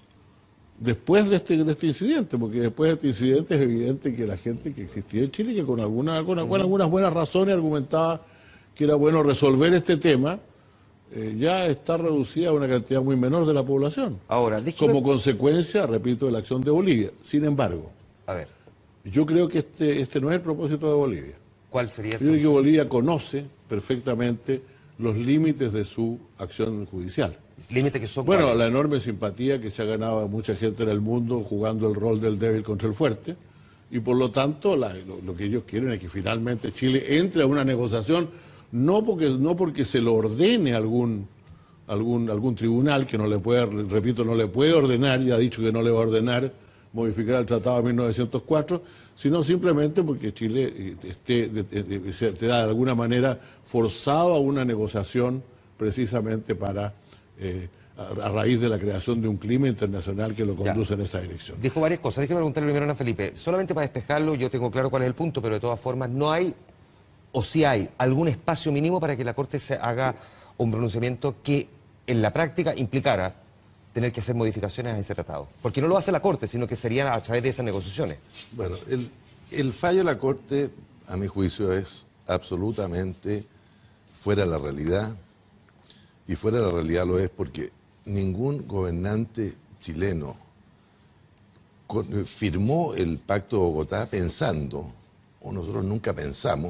Speaker 9: después de este, de este incidente, porque después de este incidente es evidente que la gente que existía en Chile, que con, alguna, con, con algunas buenas razones argumentaba que era bueno resolver este tema, eh, ya está reducida a una cantidad muy menor de la población.
Speaker 2: Ahora, déjeme...
Speaker 9: como consecuencia, repito, de la acción de Bolivia. Sin embargo,
Speaker 2: a ver,
Speaker 9: yo creo que este, este no es el propósito de Bolivia.
Speaker 2: ¿Cuál sería?
Speaker 9: Yo creo que Bolivia conoce perfectamente los límites de su acción judicial.
Speaker 2: ¿Límites que son
Speaker 9: Bueno,
Speaker 2: cuáles?
Speaker 9: la enorme simpatía que se ha ganado a mucha gente en el mundo jugando el rol del débil contra el fuerte, y por lo tanto la, lo, lo que ellos quieren es que finalmente Chile entre a una negociación, no porque, no porque se lo ordene algún, algún, algún tribunal que no le puede, repito, no le puede ordenar, y ha dicho que no le va a ordenar modificar el Tratado de mil novecientos cuatro, sino simplemente porque Chile esté, de, de, de, de, de alguna manera forzado a una negociación precisamente para... Eh, a, a raíz de la creación de un clima internacional que lo conduce ya en esa dirección.
Speaker 2: Dijo varias cosas. Déjeme preguntarle primero a Ana Felipe. Solamente para despejarlo, yo tengo claro cuál es el punto, pero de todas formas, ¿no hay, o si hay, algún espacio mínimo para que la Corte se haga un pronunciamiento que en la práctica implicara tener que hacer modificaciones a ese tratado? Porque no lo hace la Corte, sino que sería a través de esas negociaciones.
Speaker 8: Bueno, el, el fallo de la Corte, a mi juicio, es absolutamente fuera de la realidad. Y fuera de la realidad lo es porque ningún gobernante chileno con, firmó el Pacto de Bogotá pensando, o nosotros nunca pensamos,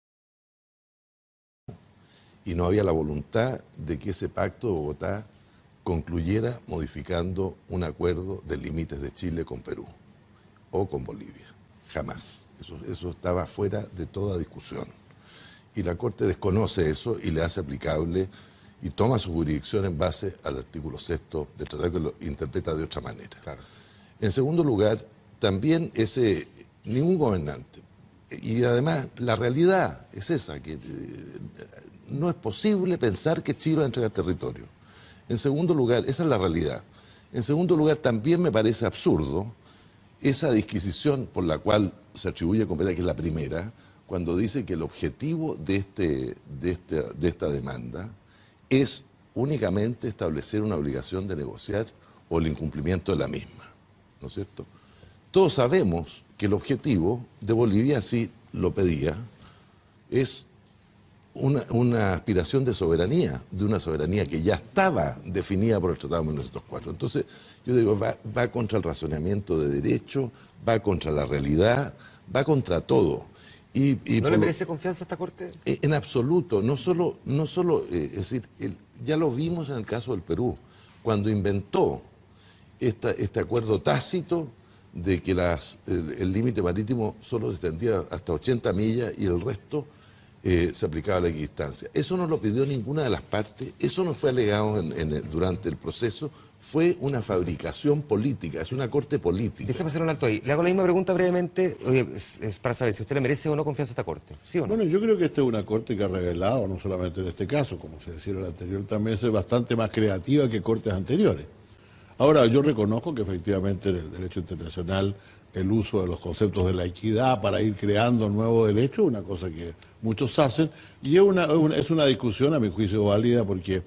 Speaker 8: y no había la voluntad de que ese Pacto de Bogotá concluyera modificando un acuerdo de límites de Chile con Perú o con Bolivia. Jamás. Eso, eso estaba fuera de toda discusión. Y la Corte desconoce eso y le hace aplicable y toma su jurisdicción en base al artículo sexto del tratado, que lo interpreta de otra manera. Claro. En segundo lugar, también ese, ningún gobernante, y además la realidad es esa, que eh, no es posible pensar que Chile va a entregar territorio. En segundo lugar, esa es la realidad. En segundo lugar, también me parece absurdo esa disquisición por la cual se atribuye competencia, que es la primera, cuando dice que el objetivo de, este, de, este, de esta demanda es únicamente establecer una obligación de negociar o el incumplimiento de la misma, ¿no es cierto? Todos sabemos que el objetivo de Bolivia, así lo pedía, es una, una aspiración de soberanía, de una soberanía que ya estaba definida por el Tratado de mil novecientos cuatro. Entonces, yo digo, va, va contra el razonamiento de derecho, va contra la realidad, va contra todo. Y, y
Speaker 2: ¿No le merece lo, confianza a esta Corte?
Speaker 8: En absoluto, no solo, no solo eh, es decir, el, ya lo vimos en el caso del Perú, cuando inventó esta, este acuerdo tácito de que las, el límite marítimo solo se extendía hasta ochenta millas y el resto eh, se aplicaba a la equidistancia. Eso no lo pidió ninguna de las partes, eso no fue alegado en, en el, durante el proceso. Fue una fabricación política, es una corte política.
Speaker 2: Déjame hacer un alto ahí. Le hago la misma pregunta brevemente, oye, es, es para saber si usted le merece o no confianza a esta corte, ¿sí o no?
Speaker 9: Bueno, yo creo que esta es una corte que ha revelado, no solamente en este caso, como se decía en el anterior, también es bastante más creativa que cortes anteriores. Ahora, yo reconozco que efectivamente en el derecho internacional el uso de los conceptos de la equidad para ir creando nuevos derechos es una cosa que muchos hacen, y es una, es una discusión, a mi juicio, válida, porque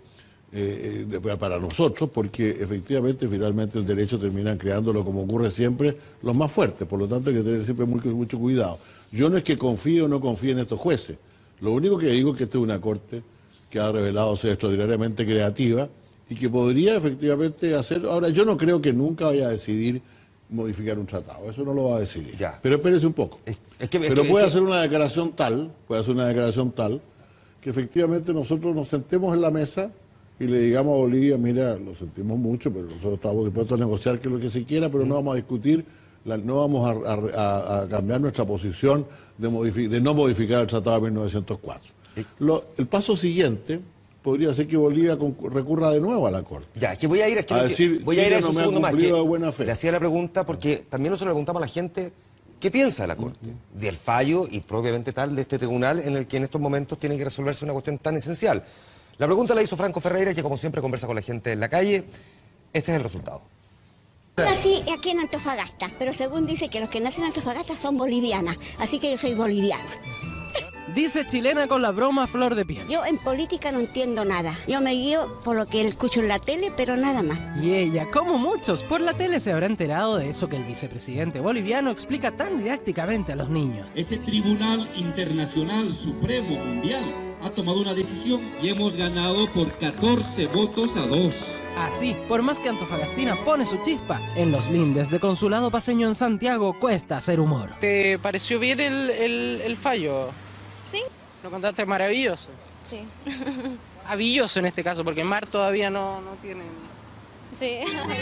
Speaker 9: eh, de, para nosotros, porque efectivamente, finalmente, el derecho terminan creándolo, como ocurre siempre, los más fuertes. Por lo tanto, hay que tener siempre mucho, mucho cuidado. Yo no es que confíe o no confíe en estos jueces. Lo único que digo es que esta es una corte que ha revelado ser extraordinariamente creativa y que podría efectivamente hacer... Ahora, yo no creo que nunca vaya a decidir modificar un tratado, eso no lo va a decidir. Ya. Pero espérese un poco. Es, es que, Pero es puede es hacer que... una declaración tal, puede hacer una declaración tal, que efectivamente nosotros nos sentemos en la mesa y le digamos a Bolivia, mira, lo sentimos mucho, pero nosotros estamos dispuestos a negociar que lo que se quiera, pero mm. no vamos a discutir, la, no vamos a, a, a cambiar nuestra posición de, modific, de no modificar el tratado de mil novecientos cuatro. ¿Sí? Lo, el paso siguiente podría ser que Bolivia recurra de nuevo a la Corte.
Speaker 2: Ya, es que voy a ir, es que
Speaker 9: a
Speaker 2: que,
Speaker 9: decir,
Speaker 2: voy a ir a eso
Speaker 9: no
Speaker 2: segundo más. Que
Speaker 9: de buena fe.
Speaker 2: Le hacía la pregunta porque también nosotros le preguntamos a la gente qué piensa de la Corte, uh-huh. del fallo y propiamente tal de este tribunal en el que en estos momentos tiene que resolverse una cuestión tan esencial. La pregunta la hizo Franco Ferreira, que como siempre conversa con la gente en la calle. Este es el resultado.
Speaker 10: Nací aquí en Antofagasta, pero según dice que los que nacen en Antofagasta son bolivianas, así que yo soy boliviana.
Speaker 11: Dice chilena con la broma a flor de piel.
Speaker 10: Yo en política no entiendo nada. Yo me guío por lo que escucho en la tele, pero nada más.
Speaker 11: Y ella, como muchos, por la tele se habrá enterado de eso que el vicepresidente boliviano explica tan didácticamente a los niños.
Speaker 12: Ese Tribunal Internacional Supremo Mundial ha tomado una decisión y hemos ganado por catorce votos a dos.
Speaker 11: Así, por más que Antofagastina pone su chispa, en los lindes de Consulado Paceño en Santiago cuesta hacer humor.
Speaker 13: ¿Te pareció bien el, el, el fallo?
Speaker 14: Sí.
Speaker 13: ¿Lo contaste maravilloso?
Speaker 14: Sí.
Speaker 13: Maravilloso en este caso, porque Mar todavía no, no tiene...
Speaker 14: Sí.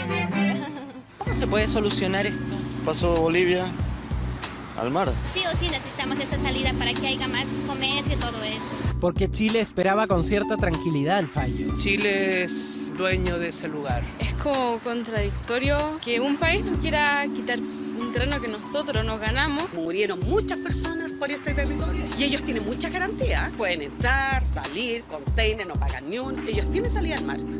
Speaker 13: ¿Cómo se puede solucionar esto?
Speaker 15: Paso Bolivia al mar.
Speaker 16: Sí o sí necesitamos esa salida para que haya más comercio y todo eso.
Speaker 11: Porque Chile esperaba con cierta tranquilidad el fallo.
Speaker 13: Chile es dueño de ese lugar.
Speaker 14: Es como contradictorio que un país nos quiera quitar un terreno que nosotros nos ganamos.
Speaker 17: Murieron muchas personas por este territorio y ellos tienen muchas garantías. Pueden entrar, salir, container, no pagan ni un. Ellos tienen salida al mar.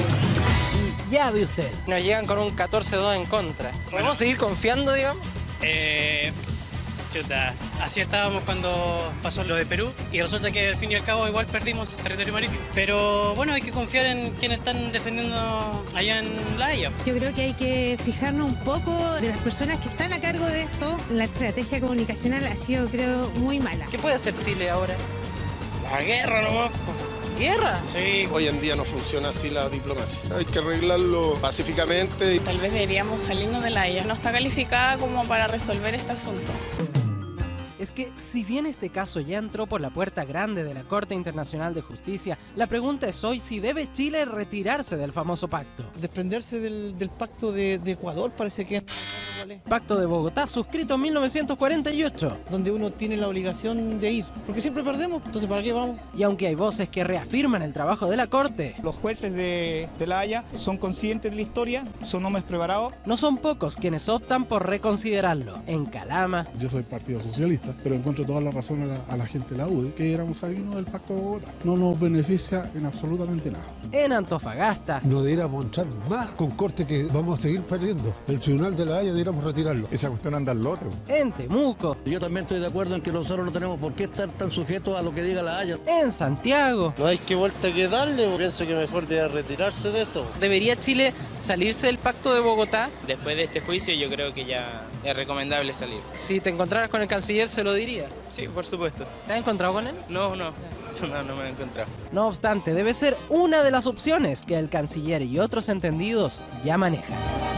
Speaker 11: Y ya ve usted.
Speaker 13: Nos llegan con un catorce dos en contra. ¿Podemos seguir confiando, digamos?
Speaker 18: Eh... Chuta, así estábamos cuando pasó lo de Perú y resulta que al fin y al cabo igual perdimos territorio marítimo. Pero bueno, hay que confiar en quienes están defendiendo allá en La Haya.
Speaker 19: Yo creo que hay que fijarnos un poco de las personas que están a cargo de esto. La estrategia comunicacional ha sido, creo, muy mala.
Speaker 13: ¿Qué puede hacer Chile ahora?
Speaker 15: La guerra nomás.
Speaker 13: ¿Guerra?
Speaker 15: Sí, hoy en día no funciona así la diplomacia. Hay que arreglarlo pacíficamente.
Speaker 20: Tal vez deberíamos salirnos de La Haya. No está calificada como para resolver este asunto.
Speaker 11: Es que, si bien este caso ya entró por la puerta grande de la Corte Internacional de Justicia, la pregunta es hoy si debe Chile retirarse del famoso pacto.
Speaker 21: Desprenderse del, del pacto de, de Ecuador, parece que es...
Speaker 11: Pacto de Bogotá, suscrito en mil novecientos cuarenta y ocho.
Speaker 21: Donde uno tiene la obligación de ir, porque siempre perdemos, entonces ¿para qué vamos?
Speaker 11: Y aunque hay voces que reafirman el trabajo de la Corte,
Speaker 22: los jueces de, de La Haya son conscientes de la historia, son hombres preparados.
Speaker 11: No son pocos quienes optan por reconsiderarlo. En Calama...
Speaker 23: Yo soy Partido Socialista, pero encuentro toda la razón a la, a la gente de la U D I, que éramos salinos del Pacto de Bogotá. No nos beneficia en absolutamente nada.
Speaker 11: En Antofagasta...
Speaker 24: No deberíamos entrar más con corte que vamos a seguir perdiendo. El Tribunal de La Haya deberíamos retirarlo.
Speaker 25: Esa cuestión anda al otro.
Speaker 11: En Temuco...
Speaker 26: Yo también estoy de acuerdo en que nosotros no tenemos por qué estar tan sujetos a lo que diga La Haya.
Speaker 11: En Santiago...
Speaker 15: No hay que vuelta que darle, pienso que mejor debe retirarse de eso.
Speaker 13: ¿Debería Chile salirse del Pacto de Bogotá?
Speaker 27: Después de este juicio yo creo que ya es recomendable salir.
Speaker 13: Si te encontraras con el canciller, ¿se lo diría?
Speaker 27: Sí, por supuesto.
Speaker 13: ¿Te has encontrado con él?
Speaker 27: No, no. No, no me he encontrado.
Speaker 11: No obstante, debe ser una de las opciones que el canciller y otros entendidos ya manejan.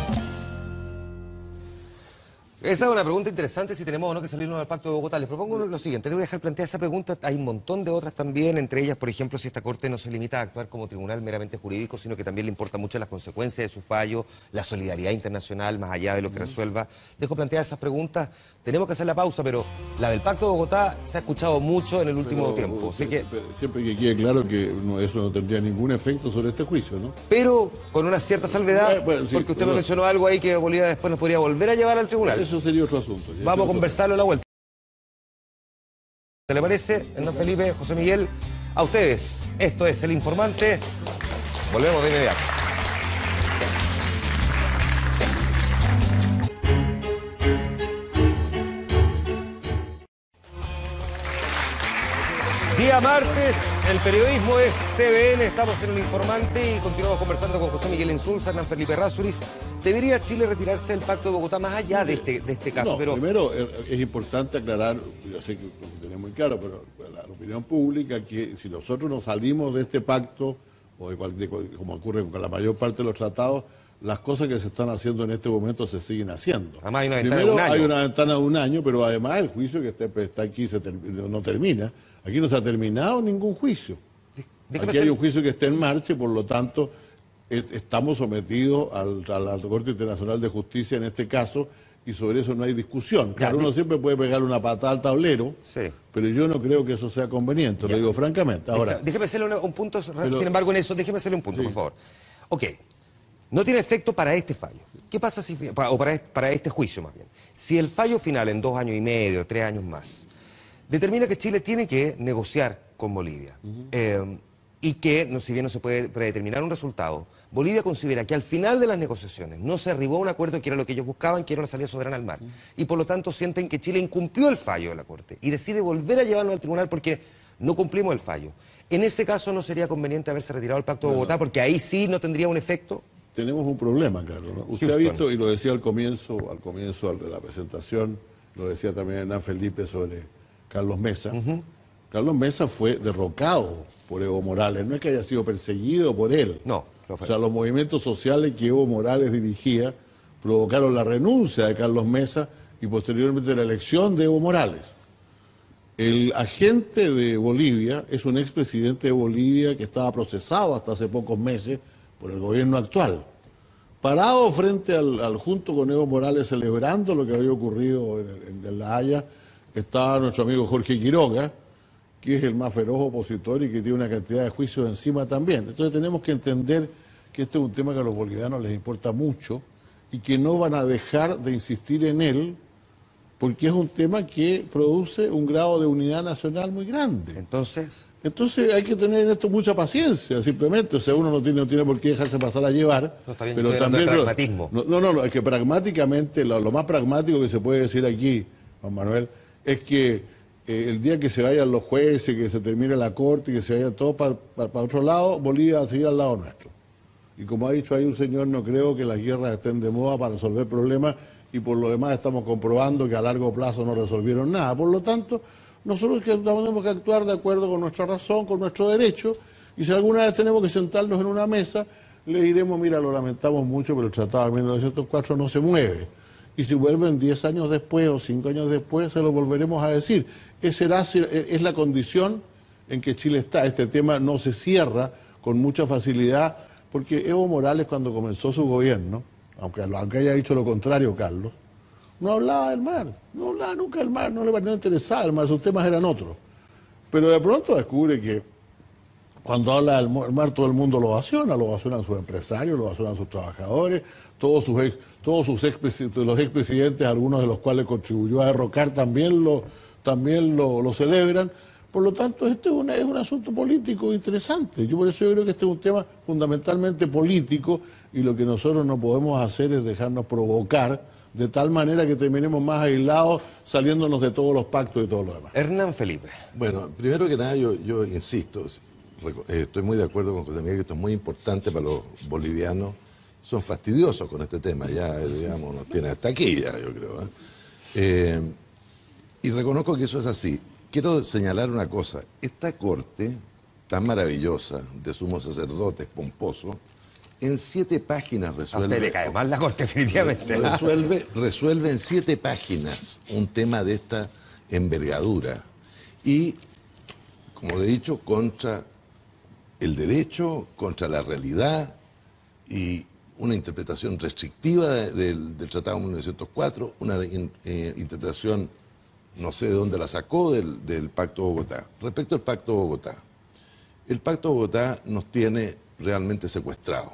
Speaker 2: Esa es una pregunta interesante, si tenemos o no que salirnos del Pacto de Bogotá. Les propongo lo siguiente, debo dejar planteada esa pregunta. Hay un montón de otras también, entre ellas, por ejemplo, si esta Corte no se limita a actuar como tribunal meramente jurídico, sino que también le importa mucho las consecuencias de su fallo, la solidaridad internacional, más allá de lo que resuelva. Dejo planteadas esas preguntas. Tenemos que hacer la pausa, pero la del Pacto de Bogotá se ha escuchado mucho en el último
Speaker 9: pero,
Speaker 2: tiempo. Así que...
Speaker 9: Siempre que quede claro que no, eso no tendría ningún efecto sobre este juicio, ¿no?
Speaker 2: Pero con una cierta salvedad, eh, bueno, sí, porque usted pero, me mencionó algo ahí que Bolivia después nos podría volver a llevar al tribunal.
Speaker 9: Eso sería otro asunto.
Speaker 2: Vamos a conversarlo a la vuelta. ¿Te le parece, Hernán Felipe, José Miguel? A ustedes, esto es El Informante. Volvemos de inmediato. Día martes, El periodismo es T V N, estamos en Un Informante y continuamos conversando con José Miguel Insulza, Hernán Felipe Errázuriz. ¿Debería Chile retirarse del Pacto de Bogotá más allá de este, de este caso?
Speaker 9: No,
Speaker 2: pero...
Speaker 9: primero es importante aclarar, yo sé que lo tenemos muy claro, pero la, la opinión pública, que si nosotros nos salimos de este pacto, o de, cual, de como ocurre con la mayor parte de los tratados, las cosas que se están haciendo en este momento se siguen haciendo.
Speaker 2: Además hay una ventana
Speaker 9: Primero,
Speaker 2: de un año.
Speaker 9: hay una ventana de un año, pero además el juicio que está, está aquí se ter, no termina. Aquí no se ha terminado ningún juicio.
Speaker 2: Déjame
Speaker 9: Aquí hay
Speaker 2: ser...
Speaker 9: un juicio que está en marcha y por lo tanto est estamos sometidos al, a la Corte Internacional de Justicia en este caso y sobre eso no hay discusión. Claro,
Speaker 2: ya,
Speaker 9: uno siempre puede pegar una patada al tablero,
Speaker 2: sí.
Speaker 9: pero yo no creo que eso sea conveniente, ya. Lo digo francamente. Ahora,
Speaker 2: Deja, déjeme hacerle un, un punto,
Speaker 9: pero,
Speaker 2: sin embargo en eso, déjeme hacerle un punto, sí. por favor. Ok, no tiene efecto para este fallo. ¿Qué pasa si, o para este, para este juicio más bien? Si el fallo final en dos años y medio, tres años más, determina que Chile tiene que negociar con Bolivia, uh-huh. eh, y que, no, si bien no se puede predeterminar un resultado, Bolivia considera que al final de las negociaciones no se arribó a un acuerdo que era lo que ellos buscaban, que era una salida soberana al mar. Uh-huh. Y por lo tanto sienten que Chile incumplió el fallo de la Corte y decide volver a llevarlo al tribunal porque no cumplimos el fallo. En ese caso no sería conveniente haberse retirado el Pacto de Bogotá, porque ahí sí no tendría un efecto.
Speaker 9: Tenemos un problema, Carlos, ¿no? Usted Houston. ha visto, y lo decía al comienzo, al comienzo de la presentación, lo decía también Hernán Felipe sobre Carlos Mesa. Uh-huh. Carlos Mesa fue derrocado por Evo Morales, no es que haya sido perseguido por él.
Speaker 2: No, no fue.
Speaker 9: O sea, los movimientos sociales que Evo Morales dirigía provocaron la renuncia de Carlos Mesa y posteriormente la elección de Evo Morales. El agente de Bolivia es un expresidente de Bolivia que estaba procesado hasta hace pocos meses por el gobierno actual. Parado frente al, al junto con Evo Morales celebrando lo que había ocurrido en, en, en La Haya, estaba nuestro amigo Jorge Quiroga, que es el más feroz opositor y que tiene una cantidad de juicios encima también. Entonces tenemos que entender que este es un tema que a los bolivianos les importa mucho y que no van a dejar de insistir en él porque es un tema que produce un grado de unidad nacional muy grande.
Speaker 2: Entonces...
Speaker 9: Entonces hay que tener en esto mucha paciencia, simplemente. O sea, uno no tiene, no tiene por qué dejarse pasar a llevar.
Speaker 2: No, está bien,
Speaker 9: pero también
Speaker 2: de pragmatismo.
Speaker 9: No, no, no, es que pragmáticamente, lo, lo más pragmático que se puede decir aquí, Juan Manuel, es que eh, el día que se vayan los jueces, que se termine la corte y que se vaya todo para pa, pa otro lado, Bolivia va a seguir al lado nuestro. Y como ha dicho ahí un señor, no creo que las guerras estén de moda para resolver problemas y por lo demás estamos comprobando que a largo plazo no resolvieron nada. Por lo tanto, nosotros tenemos que actuar de acuerdo con nuestra razón, con nuestro derecho, y si alguna vez tenemos que sentarnos en una mesa, le diremos, mira, lo lamentamos mucho, pero el Tratado de mil novecientos cuatro no se mueve. Y si vuelven diez años después o cinco años después, se lo volveremos a decir. Esa es la condición en que Chile está. Este tema no se cierra con mucha facilidad, porque Evo Morales, cuando comenzó su gobierno, aunque, aunque haya dicho lo contrario, Carlos, no hablaba del mar, no hablaba nunca del mar, no le parecía interesado el mar, sus temas eran otros. Pero de pronto descubre que cuando habla del mar todo el mundo lo ovaciona, lo ovacionan sus empresarios, lo ovacionan sus trabajadores, todos sus ex, todos sus expresidentes, los expresidentes, algunos de los cuales contribuyó a derrocar, también lo, también lo, lo celebran. Por lo tanto, este es, una, es un asunto político interesante. Yo por eso yo creo que este es un tema fundamentalmente político y lo que nosotros no podemos hacer es dejarnos provocar de tal manera que terminemos más aislados, saliéndonos de todos los pactos y todo lo demás.
Speaker 2: Hernán Felipe.
Speaker 8: Bueno, primero que nada yo, yo insisto, estoy muy de acuerdo con José Miguel que esto es muy importante para los bolivianos. Son fastidiosos con este tema, ya, digamos, nos tiene hasta aquí ya, yo creo. ¿eh? Eh, y reconozco que eso es así. Quiero señalar una cosa, esta corte tan maravillosa de sumos sacerdotes pomposos, en siete páginas resuelve...
Speaker 2: A usted le cae mal la corte, definitivamente.
Speaker 8: Resuelve, resuelve en siete páginas un tema de esta envergadura. Y, como le he dicho, contra el derecho, contra la realidad y una interpretación restrictiva de, de, del Tratado de mil novecientos cuatro, una in, eh, interpretación, no sé de dónde la sacó, del, del Pacto de Bogotá. Respecto al Pacto de Bogotá, el Pacto de Bogotá nos tiene realmente secuestrados.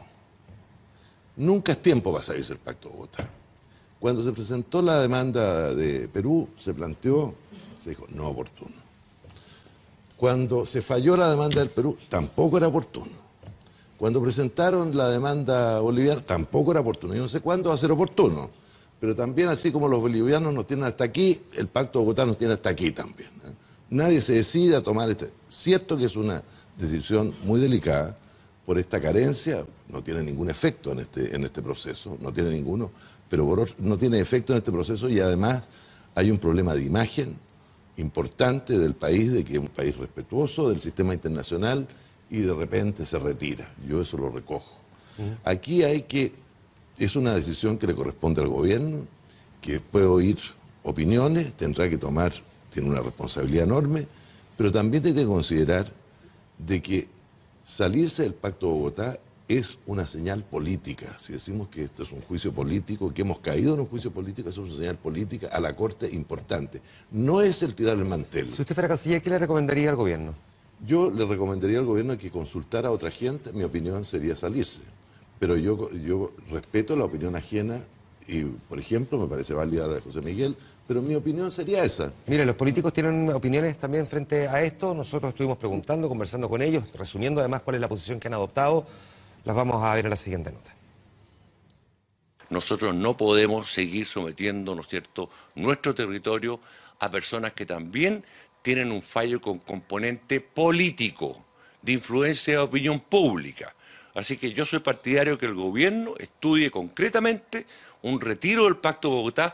Speaker 8: Nunca es tiempo para salirse del Pacto de Bogotá. Cuando se presentó la demanda de Perú, se planteó, se dijo, no oportuno. Cuando se falló la demanda del Perú, tampoco era oportuno. Cuando presentaron la demanda boliviana, tampoco era oportuno. Yo no sé cuándo va a ser oportuno, pero también así como los bolivianos nos tienen hasta aquí, el Pacto de Bogotá nos tiene hasta aquí también. ¿eh? Nadie se decide a tomar este... Cierto que es una decisión muy delicada por esta carencia. No tiene ningún efecto en este, en este proceso, no tiene ninguno, pero por otro, no tiene efecto en este proceso y además hay un problema de imagen importante del país, de que es un país respetuoso del sistema internacional y de repente se retira. Yo eso lo recojo. Uh-huh. Aquí hay que, es una decisión que le corresponde al gobierno, que puede oír opiniones, tendrá que tomar, tiene una responsabilidad enorme, pero también tiene que considerar de que salirse del Pacto de Bogotá es una señal política. Si decimos que esto es un juicio político, que hemos caído en un juicio político, eso es una señal política a la Corte importante. No es el tirar el mantel.
Speaker 2: Si usted fuera canciller, ¿qué le recomendaría al gobierno?
Speaker 8: Yo le recomendaría al gobierno que consultara a otra gente. Mi opinión sería salirse. Pero yo, yo respeto la opinión ajena y, por ejemplo, me parece válida la de José Miguel, pero mi opinión sería esa.
Speaker 2: Mire, los políticos tienen opiniones también frente a esto. Nosotros estuvimos preguntando, conversando con ellos, resumiendo además cuál es la posición que han adoptado. Las vamos a ver en la siguiente nota.
Speaker 1: Nosotros no podemos seguir sometiendo, ¿no es cierto?, nuestro territorio a personas que también tienen un fallo con componente político, de influencia de opinión pública. Así que yo soy partidario que el gobierno estudie concretamente un retiro del Pacto de Bogotá.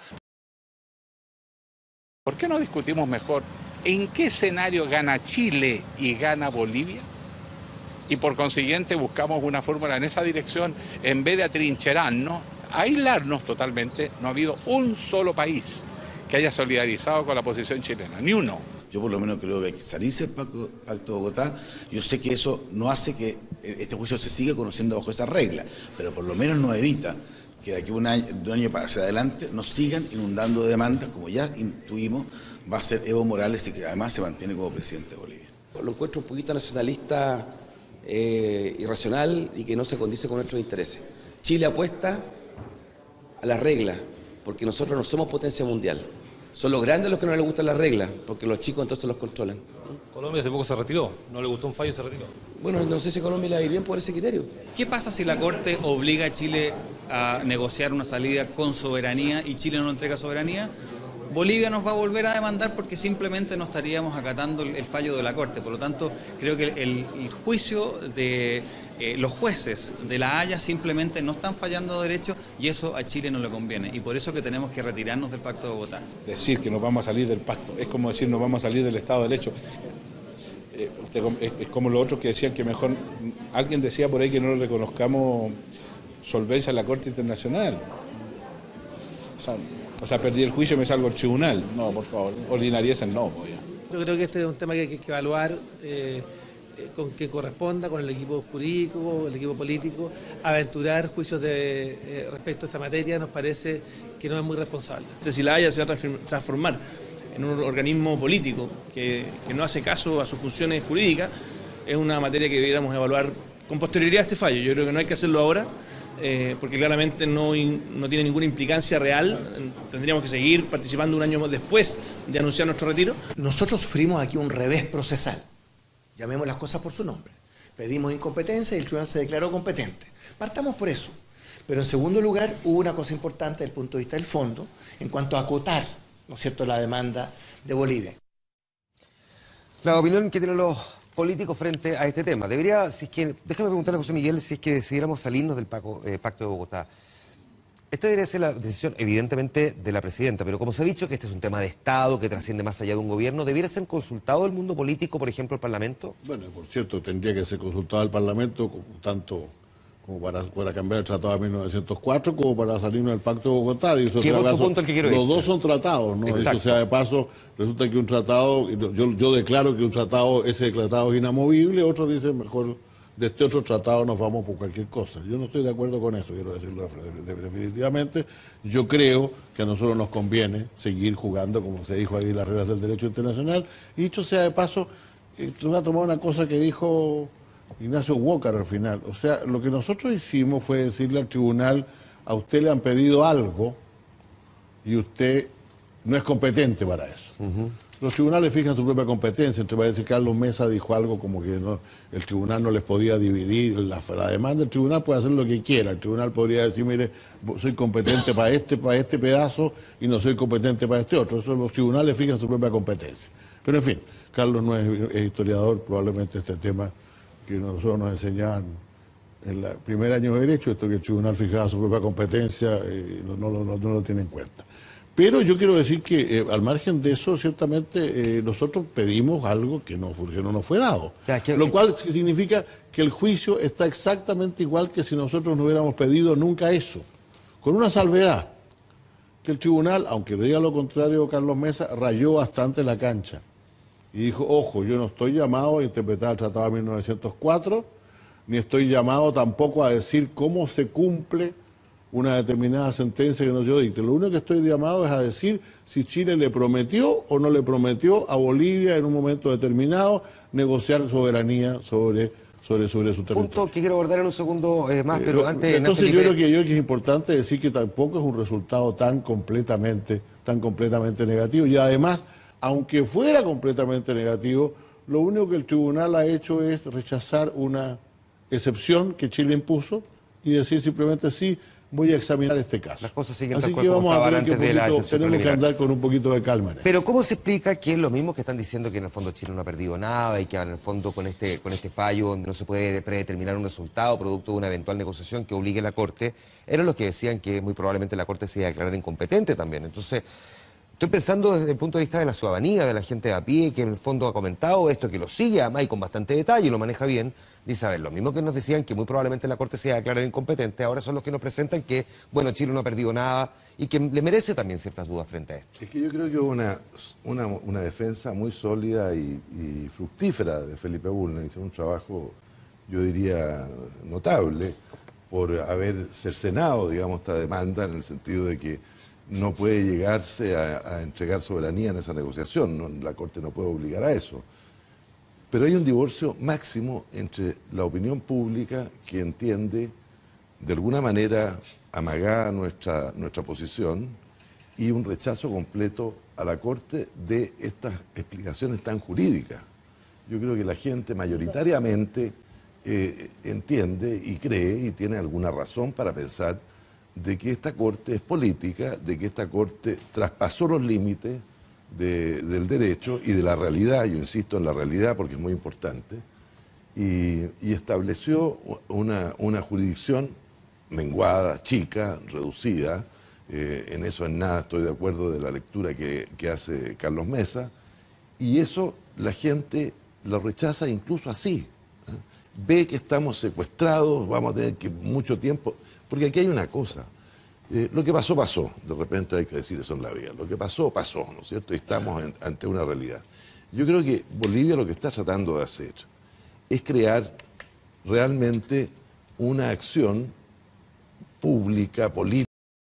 Speaker 3: ¿Por qué no discutimos mejor en qué escenario gana Chile y gana Bolivia? Y por consiguiente buscamos una fórmula en esa dirección, en vez de atrincherarnos, aislarnos totalmente. No ha habido un solo país que haya solidarizado con la posición chilena, ni uno.
Speaker 4: Yo por lo menos creo que hay que salirse del Pacto, Pacto de Bogotá. Yo sé que eso no hace que este juicio se siga conociendo bajo esa regla, pero por lo menos nos evita que de aquí a un año, de un año hacia adelante nos sigan inundando de demandas, como ya intuimos, va a ser Evo Morales y que además se mantiene como presidente de Bolivia.
Speaker 5: Lo encuentro un poquito nacionalista, eh, irracional y que no se condice con nuestros intereses. Chile apuesta a las reglas, porque nosotros no somos potencia mundial. Son los grandes los que no les gustan las reglas, porque los chicos entonces los controlan.
Speaker 6: Colombia hace poco se retiró, no le gustó un fallo y se retiró.
Speaker 5: Bueno, no sé si a Colombia le va a ir bien por ese criterio.
Speaker 7: ¿Qué pasa si la Corte obliga a Chile a negociar una salida con soberanía y Chile no entrega soberanía? Bolivia nos va a volver a demandar porque simplemente no estaríamos acatando el, el fallo de la Corte. Por lo tanto, creo que el, el juicio de eh, los jueces de La Haya simplemente no están fallando derecho y eso a Chile no le conviene. Y por eso que tenemos que retirarnos del Pacto de Bogotá.
Speaker 9: Decir que nos vamos a salir del pacto es como decir nos vamos a salir del Estado de Derecho. Eh, usted, es, es como los otros que decían que mejor, alguien decía por ahí que no le reconozcamos solvencia a la Corte Internacional. O sea, O sea, perdí el juicio y me salgo al tribunal. No, por favor, ordinarieza no. Pues ya.
Speaker 21: Yo creo que este es un tema que hay que evaluar eh, eh, con que corresponda con el equipo jurídico, el equipo político. Aventurar juicios de, eh, respecto a esta materia nos parece que no es muy responsable.
Speaker 25: Si La Haya se va a transformar en un organismo político que, que no hace caso a sus funciones jurídicas, es una materia que debiéramos evaluar con posterioridad a este fallo. Yo creo que no hay que hacerlo ahora. Eh, porque claramente no, in, no tiene ninguna implicancia real. Tendríamos que seguir participando un año después de anunciar nuestro retiro.
Speaker 28: Nosotros sufrimos aquí un revés procesal, llamemos las cosas por su nombre. Pedimos incompetencia y el tribunal se declaró competente. Partamos por eso. Pero en segundo lugar hubo una cosa importante desde el punto de vista del fondo, en cuanto a acotar, ¿no es cierto?, la demanda de Bolivia.
Speaker 2: La opinión que tienen los políticos frente a este tema. Debería, si es que, déjame preguntarle a José Miguel, si es que decidiéramos salirnos del Paco, eh, Pacto de Bogotá. Esta debería ser la decisión, evidentemente, de la presidenta, pero como se ha dicho que este es un tema de Estado que trasciende más allá de un gobierno, ¿debiera ser consultado el mundo político, por ejemplo, el Parlamento?
Speaker 9: Bueno, por cierto, tendría que ser consultado el Parlamento, tanto como para, para cambiar el Tratado de mil novecientos cuatro, como para salirnos del Pacto de Bogotá. Y
Speaker 2: ¿Qué es otro punto al que quiero ir?
Speaker 9: Los dos son tratados, ¿no? Eso sea de paso, resulta que un tratado, yo, yo declaro que un tratado, ese tratado es inamovible, otros dicen mejor de este otro tratado nos vamos por cualquier cosa. Yo no estoy de acuerdo con eso, quiero decirlo definitivamente. Yo creo que a nosotros nos conviene seguir jugando, como se dijo ahí, las reglas del derecho internacional. Y dicho sea de paso, voy a tomar una cosa que dijo Ignacio Walker al final. O sea, lo que nosotros hicimos fue decirle al tribunal, a usted le han pedido algo y usted no es competente para eso. Uh-huh. Los tribunales fijan su propia competencia. Entre para decir, Carlos Mesa dijo algo como que no, el tribunal no les podía dividir la, la demanda. El tribunal puede hacer lo que quiera. El tribunal podría decir, mire, soy competente para este, para este pedazo y no soy competente para este otro. Eso los tribunales fijan su propia competencia. Pero en fin, Carlos no es, es historiador, probablemente este tema que nosotros nos enseñaban en el primer año de Derecho, esto que el tribunal fijaba su propia competencia, eh, no, no, no, no lo tiene en cuenta. Pero yo quiero decir que eh, al margen de eso, ciertamente eh, nosotros pedimos algo que no, que no nos fue dado. Ya, que, lo cual significa que el juicio está exactamente igual que si nosotros no hubiéramos pedido nunca eso. Con una salvedad, que el tribunal, aunque le diga lo contrario Carlos Mesa, rayó bastante la cancha. Y dijo, ojo, yo no estoy llamado a interpretar el Tratado de mil novecientos cuatro, ni estoy llamado tampoco a decir cómo se cumple una determinada sentencia que no yo dicte. Lo único que estoy llamado es a decir si Chile le prometió o no le prometió a Bolivia en un momento determinado negociar soberanía sobre, sobre, sobre su territorio.
Speaker 2: Punto que quiero abordar en un segundo eh, más, pero
Speaker 9: eh,
Speaker 2: antes...
Speaker 9: Entonces yo creo, que, yo creo que es importante decir que tampoco es un resultado tan completamente, tan completamente negativo. Y además, aunque fuera completamente negativo, lo único que el tribunal ha hecho es rechazar una excepción que Chile impuso y decir simplemente sí, voy a examinar este caso.
Speaker 2: Las cosas siguen
Speaker 9: Así
Speaker 2: tal cual
Speaker 9: que
Speaker 2: como
Speaker 9: vamos a
Speaker 2: estaban
Speaker 9: tener
Speaker 2: antes
Speaker 9: que
Speaker 2: de la
Speaker 9: poquito,
Speaker 2: excepción
Speaker 9: tenemos que
Speaker 2: preliminar.
Speaker 9: andar con un poquito de calma en esto.
Speaker 2: Pero ¿cómo se explica que los mismos que están diciendo que en el fondo Chile no ha perdido nada y que en el fondo con este, con este fallo donde no se puede predeterminar un resultado producto de una eventual negociación que obligue a la Corte, eran los que decían que muy probablemente la Corte se iba a declarar incompetente también? Entonces, estoy pensando desde el punto de vista de la ciudadanía, de la gente de a pie, que en el fondo ha comentado esto, que lo sigue además y con bastante detalle y lo maneja bien. Dice, a ver, los mismos que nos decían que muy probablemente la Corte se iba a declarar incompetente, ahora son los que nos presentan que, bueno, Chile no ha perdido nada y que le merece también ciertas dudas frente a esto.
Speaker 8: Es que yo creo que hubo una, una, una defensa muy sólida y, y fructífera de Felipe Bulnes, hizo un trabajo, yo diría, notable, por haber cercenado, digamos, esta demanda en el sentido de que no puede llegarse a, a entregar soberanía en esa negociación, no, la Corte no puede obligar a eso. Pero hay un divorcio máximo entre la opinión pública que entiende de alguna manera amagada nuestra, nuestra posición y un rechazo completo a la Corte de estas explicaciones tan jurídicas. Yo creo que la gente mayoritariamente eh, entiende y cree y tiene alguna razón para pensar de que esta Corte es política, de que esta Corte traspasó los límites de, del derecho y de la realidad, yo insisto en la realidad porque es muy importante, y, y estableció una, una jurisdicción menguada, chica, reducida, eh, en eso en nada estoy de acuerdo de la lectura que, que hace Carlos Mesa, y eso la gente lo rechaza incluso así, ¿eh? Ve que estamos secuestrados, vamos a tener que mucho tiempo... Porque aquí hay una cosa, eh, lo que pasó, pasó, de repente hay que decir eso en la vida, lo que pasó, pasó, ¿no es cierto? Y estamos en, ante una realidad. Yo creo que Bolivia lo que está tratando de hacer es crear realmente una acción pública, política,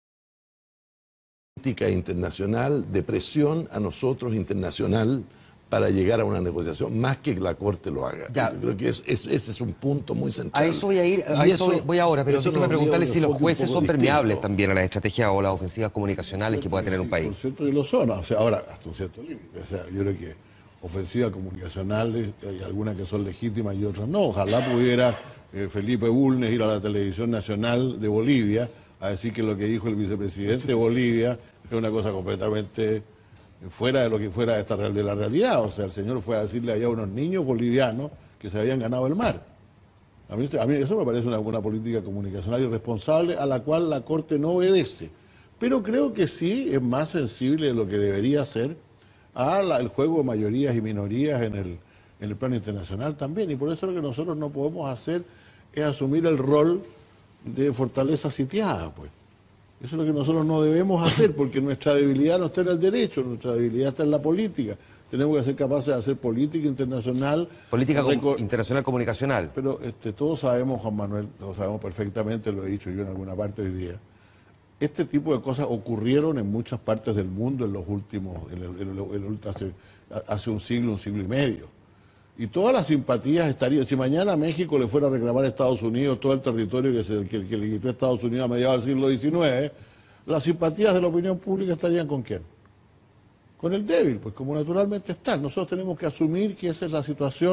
Speaker 8: internacional, de presión a nosotros, internacional, para llegar a una negociación, más que la Corte lo haga. Ya. Yo creo que es, es, ese es un punto muy central.
Speaker 2: A eso voy a ir, a
Speaker 8: y
Speaker 2: eso, eso voy ahora, pero déjeme preguntarle si los jueces son
Speaker 8: distinto.
Speaker 2: permeables también a las estrategias o las ofensivas comunicacionales que pueda tener un país.
Speaker 9: Por cierto que lo son, o sea, ahora hasta un cierto límite. O sea, yo creo que ofensivas comunicacionales, hay algunas que son legítimas y otras no. Ojalá pudiera eh, Felipe Bulnes ir a la televisión nacional de Bolivia a decir que lo que dijo el vicepresidente de Bolivia es una cosa completamente... fuera de lo que fuera esta de la realidad. O sea, el señor fue a decirle allá a unos niños bolivianos que se habían ganado el mar. A mí, a mí eso me parece una, una política comunicacional irresponsable a la cual la Corte no obedece. Pero creo que sí es más sensible de lo que debería ser al juego de mayorías y minorías en el, en el plano internacional también. Y por eso lo que nosotros no podemos hacer es asumir el rol de fortaleza sitiada, pues. Eso es lo que nosotros no debemos hacer, porque nuestra debilidad no está en el derecho, nuestra debilidad está en la política. Tenemos que ser capaces de hacer política internacional.
Speaker 2: Política com internacional comunicacional.
Speaker 9: Pero este, todos sabemos, Juan Manuel, todos sabemos perfectamente, lo he dicho yo en alguna parte del día, este tipo de cosas ocurrieron en muchas partes del mundo en los últimos, en el, en el, en el, hace, hace un siglo, un siglo y medio. Y todas las simpatías estarían, si mañana México le fuera a reclamar a Estados Unidos todo el territorio que, se, que, que le quitó a Estados Unidos a mediados del siglo diecinueve, las simpatías de la opinión pública estarían ¿con quién? Con el débil, pues como naturalmente están. Nosotros tenemos que asumir que esa es la situación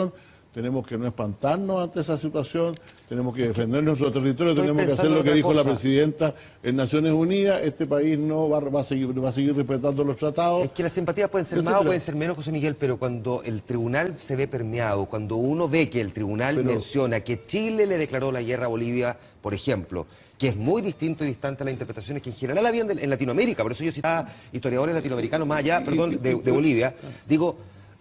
Speaker 9: tenemos que no espantarnos ante esa situación, tenemos que defender nuestro territorio,
Speaker 2: Estoy
Speaker 9: tenemos que hacer
Speaker 2: pensando
Speaker 9: lo
Speaker 2: en
Speaker 9: que
Speaker 2: otra
Speaker 9: dijo la
Speaker 2: cosa.
Speaker 9: presidenta en Naciones Unidas, este país no va, va, a, seguir, va a seguir respetando los tratados.
Speaker 2: Es que las simpatías pueden ser más o pueden ser menos, José Miguel, pero cuando el tribunal se ve permeado, cuando uno ve que el tribunal
Speaker 9: Pero-
Speaker 2: menciona que Chile le declaró la guerra a Bolivia, por ejemplo, que es muy distinto y distante a las interpretaciones que en general habían de- en Latinoamérica, por eso yo citaba historiadores latinoamericanos más allá, perdón, de, de Bolivia, digo...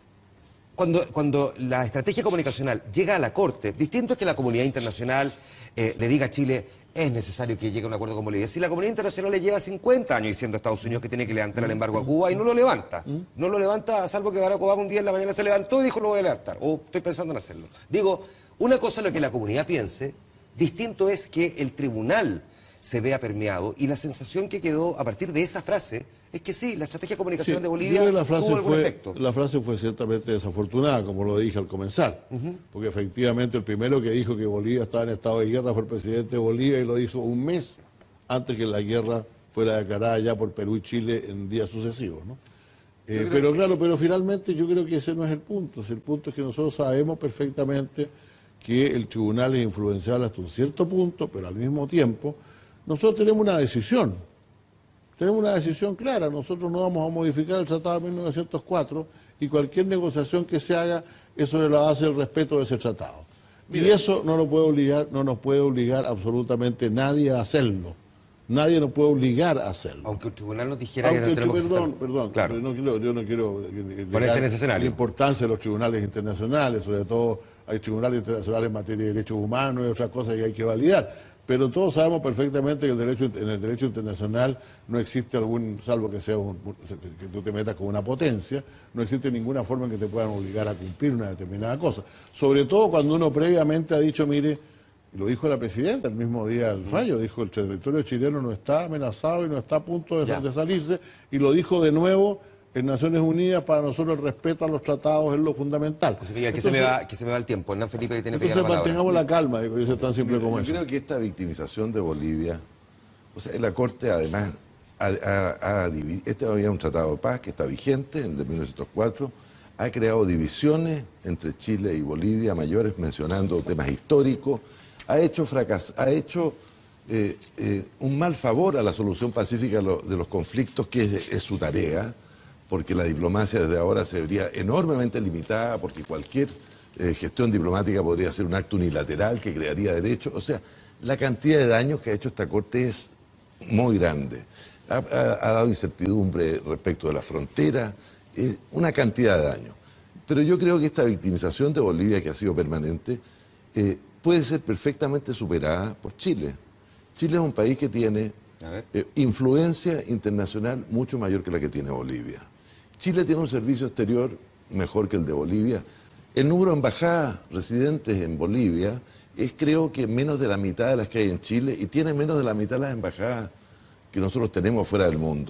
Speaker 2: Cuando, cuando la estrategia comunicacional llega a la Corte, distinto es que la comunidad internacional eh, le diga a Chile es necesario que llegue a un acuerdo con Bolivia. Si la comunidad internacional le lleva cincuenta años diciendo a Estados Unidos que tiene que levantar el embargo a Cuba y no lo levanta, no lo levanta, salvo que Barack Obama un día en la mañana se levantó y dijo lo voy a levantar, o estoy pensando en hacerlo. Digo, una cosa es lo que la comunidad piense, distinto es que el tribunal se vea permeado y la sensación que quedó a partir de esa frase es que sí, la estrategia comunicacional
Speaker 9: Sí,
Speaker 2: de
Speaker 9: yo
Speaker 2: Bolivia
Speaker 9: creo que la frase
Speaker 2: tuvo algún
Speaker 9: fue,
Speaker 2: efecto.
Speaker 9: La frase fue ciertamente desafortunada, como lo dije al comenzar, porque efectivamente el primero que dijo que Bolivia estaba en estado de guerra fue el presidente de Bolivia y lo hizo un mes antes que la guerra fuera declarada ya por Perú y Chile en días sucesivos, ¿no? Eh,
Speaker 8: creo
Speaker 9: pero
Speaker 8: que-
Speaker 9: claro, pero finalmente yo creo que ese no es el punto. El punto es que nosotros sabemos perfectamente que el tribunal es influenciable hasta un cierto punto, pero al mismo tiempo nosotros tenemos una decisión. Tenemos una decisión clara, nosotros no vamos a modificar el Tratado de mil novecientos cuatro y cualquier negociación que se haga, eso le hace el respeto de ese tratado. Y eso no lo puede obligar, no nos puede obligar absolutamente nadie a hacerlo. Nadie nos puede obligar a hacerlo.
Speaker 2: Aunque el tribunal nos dijera
Speaker 9: Aunque
Speaker 2: que no
Speaker 9: el
Speaker 2: tenemos que
Speaker 9: perdón,
Speaker 2: aceptar-
Speaker 9: perdón,
Speaker 2: Claro.
Speaker 9: yo no quiero, yo no quiero eh, negar
Speaker 2: Ponerse en ese escenario.
Speaker 9: la importancia de los tribunales internacionales, sobre todo hay tribunales internacionales en materia de derechos humanos y otras cosas que hay que validar. Pero todos sabemos perfectamente que el derecho, en el derecho internacional no existe algún, salvo que sea un- que tú te metas con una potencia, no existe ninguna forma en que te puedan obligar a cumplir una determinada cosa. Sobre todo cuando uno previamente ha dicho, mire, lo dijo la presidenta el mismo día del fallo, dijo el territorio chileno no está amenazado y no está a punto de,
Speaker 2: Ya.
Speaker 9: de salirse, y lo dijo de nuevo en Naciones Unidas, para nosotros el respeto a los tratados es lo fundamental.
Speaker 2: José Miguel, que, se me va, que se me va el tiempo. Hernán Felipe que tiene que pedir
Speaker 9: Entonces
Speaker 2: la palabra.
Speaker 9: mantengamos la calma, digo, eso es tan simple como
Speaker 8: Yo
Speaker 9: eso.
Speaker 8: creo que esta victimización de Bolivia, o sea, la Corte además ha, ha- ha divi- este había un tratado de paz que está vigente, el de mil novecientos cuatro, ha creado divisiones entre Chile y Bolivia mayores, mencionando temas históricos, ha hecho fracas, ha hecho eh, eh, un mal favor a la solución pacífica de, lo- de los conflictos, que es, es su tarea, porque la diplomacia desde ahora se vería enormemente limitada, porque cualquier eh, gestión diplomática podría ser un acto unilateral que crearía derechos. O sea, la cantidad de daños que ha hecho esta Corte es muy grande. Ha, ha- ha dado incertidumbre respecto de la frontera, eh, una cantidad de daños. Pero yo creo que esta victimización de Bolivia, que ha sido permanente, eh, puede ser perfectamente superada por Chile. Chile es un país que tiene eh, influencia internacional mucho mayor que la que tiene Bolivia. Chile tiene un servicio exterior mejor que el de Bolivia. El número de embajadas residentes en Bolivia es, creo que, menos de la mitad de las que hay en Chile, y tiene menos de la mitad de las embajadas que nosotros tenemos fuera del mundo.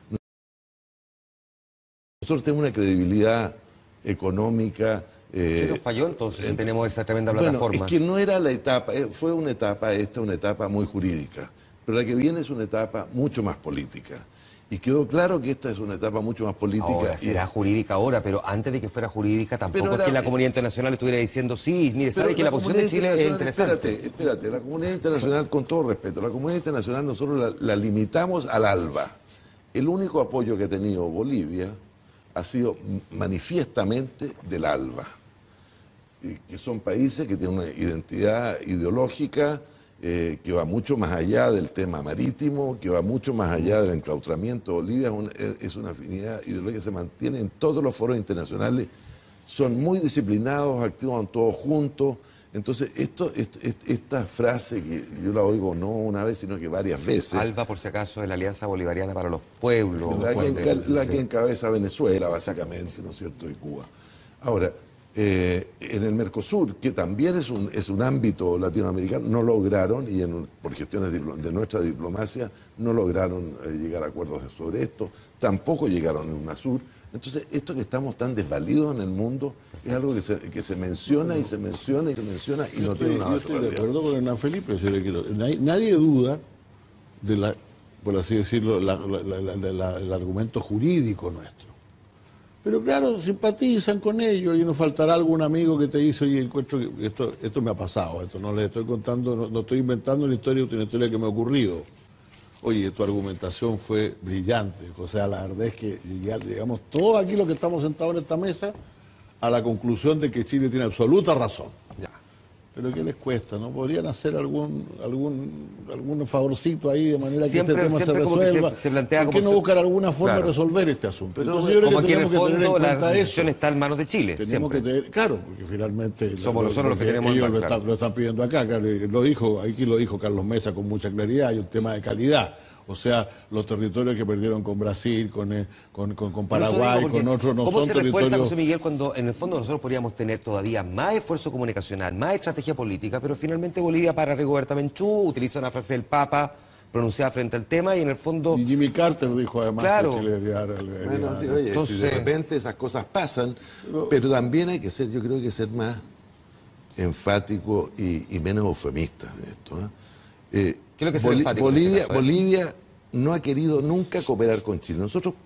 Speaker 8: Nosotros tenemos una credibilidad económica.
Speaker 2: ¿Qué
Speaker 8: eh,
Speaker 2: nos falló entonces si tenemos esa tremenda
Speaker 8: bueno,
Speaker 2: plataforma?
Speaker 8: es que no era la etapa, eh, fue una etapa esta, una etapa muy jurídica, pero la que viene es una etapa mucho más política. Y quedó claro que esta es una etapa mucho más política.
Speaker 2: Ahora
Speaker 8: y
Speaker 2: será
Speaker 8: es-
Speaker 2: jurídica ahora, pero antes de que fuera jurídica tampoco
Speaker 8: Pero
Speaker 2: es que
Speaker 8: era-
Speaker 2: la comunidad internacional estuviera diciendo, sí, mire, sabe
Speaker 8: Pero
Speaker 2: que la, posición de
Speaker 8: comunidad
Speaker 2: Chile es
Speaker 8: internacional,
Speaker 2: interesante.
Speaker 8: Espérate, espérate, la comunidad internacional, con todo respeto, la comunidad internacional nosotros la, la limitamos al ALBA. El único apoyo que ha tenido Bolivia ha sido manifiestamente del ALBA, y que son países que tienen una identidad ideológica eh, que va mucho más allá del tema marítimo, que va mucho más allá del enclaustramiento. Bolivia es una, es una afinidad ideológica que se mantiene en todos los foros internacionales, son muy disciplinados, actúan todos juntos. Entonces, esto, esto- est- esta frase que yo la oigo no una vez, sino que varias veces.
Speaker 2: ALBA, por si acaso, es la Alianza Bolivariana para los Pueblos.
Speaker 8: La que,
Speaker 2: Pueblos,
Speaker 8: enca- la
Speaker 2: sí.
Speaker 8: que encabeza Venezuela, básicamente, ¿no es cierto?, y Cuba. Ahora, eh, en el Mercosur, que también es un, es un ámbito latinoamericano, no lograron, y en- por gestiones diplo- de nuestra diplomacia, no lograron eh, llegar a acuerdos sobre esto, tampoco llegaron en UNASUR. Entonces, esto que estamos tan desvalidos en el mundo es algo que se, que se menciona y se menciona y se menciona y
Speaker 9: Yo
Speaker 8: no
Speaker 9: estoy,
Speaker 8: tiene una
Speaker 9: yo
Speaker 8: base
Speaker 9: estoy de
Speaker 8: realidad.
Speaker 9: acuerdo con Hernán Felipe. si le quiero- nadie, nadie duda de la, por así decirlo, la- la- la- la- la- el argumento jurídico nuestro. Pero claro, simpatizan con ellos y nos faltará algún amigo que te dice, oye, encuentro que esto, esto me ha pasado, esto no les estoy contando, no, no estoy inventando una historia, una historia que me ha ocurrido. Oye, tu argumentación fue brillante, o sea, la verdad es que llegamos todos aquí los que estamos sentados en esta mesa a la conclusión de que Chile tiene absoluta razón. Ya. Pero ¿qué les cuesta? ¿No podrían hacer algún algún algún favorcito ahí de manera
Speaker 2: siempre,
Speaker 9: que este tema se resuelva?
Speaker 2: Se, se plantea
Speaker 9: ¿Por qué
Speaker 2: como
Speaker 9: no
Speaker 2: se...
Speaker 9: buscar alguna forma
Speaker 2: claro.
Speaker 9: de resolver este asunto?
Speaker 2: Pero
Speaker 9: Entonces, yo creo
Speaker 2: como
Speaker 9: que
Speaker 2: que en el
Speaker 9: tenemos que tener
Speaker 2: fondo
Speaker 9: en
Speaker 2: la
Speaker 9: cuenta
Speaker 2: decisión
Speaker 9: eso.
Speaker 2: está en manos de Chile,
Speaker 9: Tenemos
Speaker 2: siempre.
Speaker 9: que tener, claro, porque finalmente
Speaker 2: somos
Speaker 9: lo,
Speaker 2: nosotros los que tenemos
Speaker 9: ellos
Speaker 2: el
Speaker 9: lo,
Speaker 2: claro.
Speaker 9: está, lo están pidiendo acá, claro, lo dijo, aquí lo dijo Carlos Mesa con mucha claridad, hay un tema de calidad. O sea, los territorios que perdieron con Brasil, con, con, con, con Paraguay, digo, con otros, no
Speaker 2: ¿cómo
Speaker 9: son
Speaker 2: se refuerza,
Speaker 9: territorios...
Speaker 2: José Miguel, cuando en el fondo nosotros podríamos tener todavía más esfuerzo comunicacional, más estrategia política, pero finalmente Bolivia para Rigoberta Menchú utiliza una frase del Papa pronunciada frente al tema y en el fondo...
Speaker 9: Y Jimmy Carter dijo además
Speaker 2: claro.
Speaker 9: que Chile debería... debería
Speaker 8: bueno, sí, oye,
Speaker 2: entonces...
Speaker 8: si de repente esas cosas pasan, pero, pero también hay que ser, yo creo que ser más enfático y, y menos eufemista en esto. ¿eh? Eh,
Speaker 2: ¿Qué es lo que es
Speaker 8: Bol
Speaker 2: enfático
Speaker 8: Bolivia,
Speaker 2: en este caso, eh?
Speaker 8: Bolivia no ha querido nunca cooperar con Chile. Nosotros,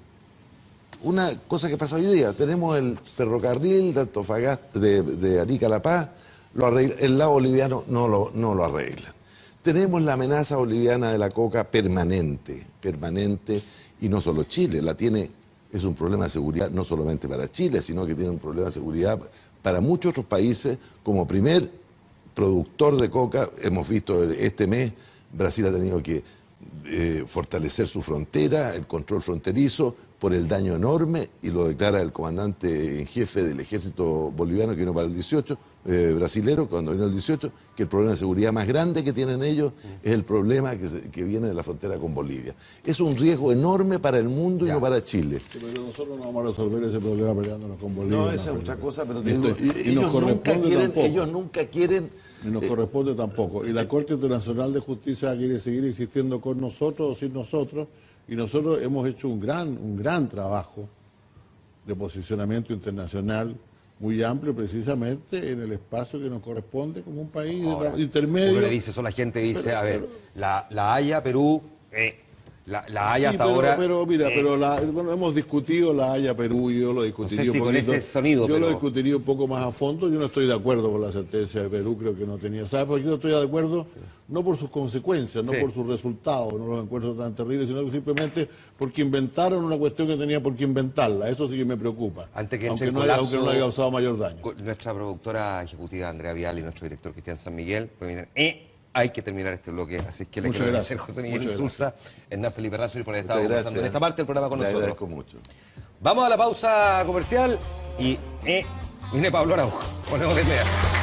Speaker 8: una cosa que pasa hoy día, tenemos el ferrocarril de Antofagasta, de, de Arica a La Paz, lo arregla, el lado boliviano no lo, no lo arregla. Tenemos la amenaza boliviana de la coca permanente, permanente, y no solo Chile, la tiene, es un problema de seguridad no solamente para Chile, sino que tiene un problema de seguridad para muchos otros países. Como primer productor de coca, hemos visto este mes, Brasil ha tenido que eh, fortalecer su frontera, el control fronterizo, por el daño enorme, y lo declara el comandante en jefe del ejército boliviano que vino para el dieciocho, eh, brasilero, cuando vino el dieciocho, que el problema de seguridad más grande que tienen ellos es el problema que, se, que viene de la frontera con Bolivia. Es un riesgo enorme para el mundo ya. y no para Chile.
Speaker 9: Pero nosotros no vamos a resolver ese problema peleándonos con Bolivia.
Speaker 8: No, esa es otra cosa, pero te
Speaker 9: Esto,
Speaker 8: digo,
Speaker 9: y, y
Speaker 8: ellos,
Speaker 9: nos
Speaker 8: nunca quieren,
Speaker 9: tampoco.
Speaker 8: ellos nunca quieren...
Speaker 9: Y nos
Speaker 8: eh,
Speaker 9: corresponde tampoco. Y la Corte Internacional de Justicia quiere seguir existiendo con nosotros o sin nosotros. Y nosotros hemos hecho un gran, un gran trabajo de posicionamiento internacional muy amplio, precisamente en el espacio que nos corresponde como un país Ahora, de intermedio.
Speaker 2: Uno le dice eso, la gente dice, pero, a ver, pero, la, la Haya, Perú, eh, la, la Haya
Speaker 9: sí,
Speaker 2: hasta
Speaker 9: pero,
Speaker 2: ahora...
Speaker 9: Pero mira,
Speaker 2: eh,
Speaker 9: pero la, bueno, hemos discutido la Haya, Perú, y yo lo discutiría
Speaker 2: no sé si
Speaker 9: un
Speaker 2: con
Speaker 9: poquito,
Speaker 2: ese sonido,
Speaker 9: yo
Speaker 2: pero...
Speaker 9: lo discutiría un poco más a fondo. Yo no estoy de acuerdo con la sentencia de Perú, creo que no tenía... ¿Sabes por qué no estoy de acuerdo? No por sus consecuencias, no sí. por sus resultados, no los encuentro tan terribles, sino que simplemente porque inventaron una cuestión que tenía por qué inventarla. Eso sí que me preocupa.
Speaker 2: Antes que
Speaker 9: aunque, no
Speaker 2: colapso,
Speaker 9: haya, aunque no haya causado mayor daño.
Speaker 2: Nuestra productora ejecutiva Andrea Vial y nuestro director Cristian San Miguel, pues me dicen, eh, hay que terminar este bloque. Así que le quiero agradecer a José Miguel Insulza, Hernán Felipe Razo y por haber estado conversando en esta parte del programa con
Speaker 8: le
Speaker 2: nosotros.
Speaker 8: agradezco mucho.
Speaker 2: Vamos a la pausa comercial y eh, viene Pablo Araujo. Ponemos de inmediato.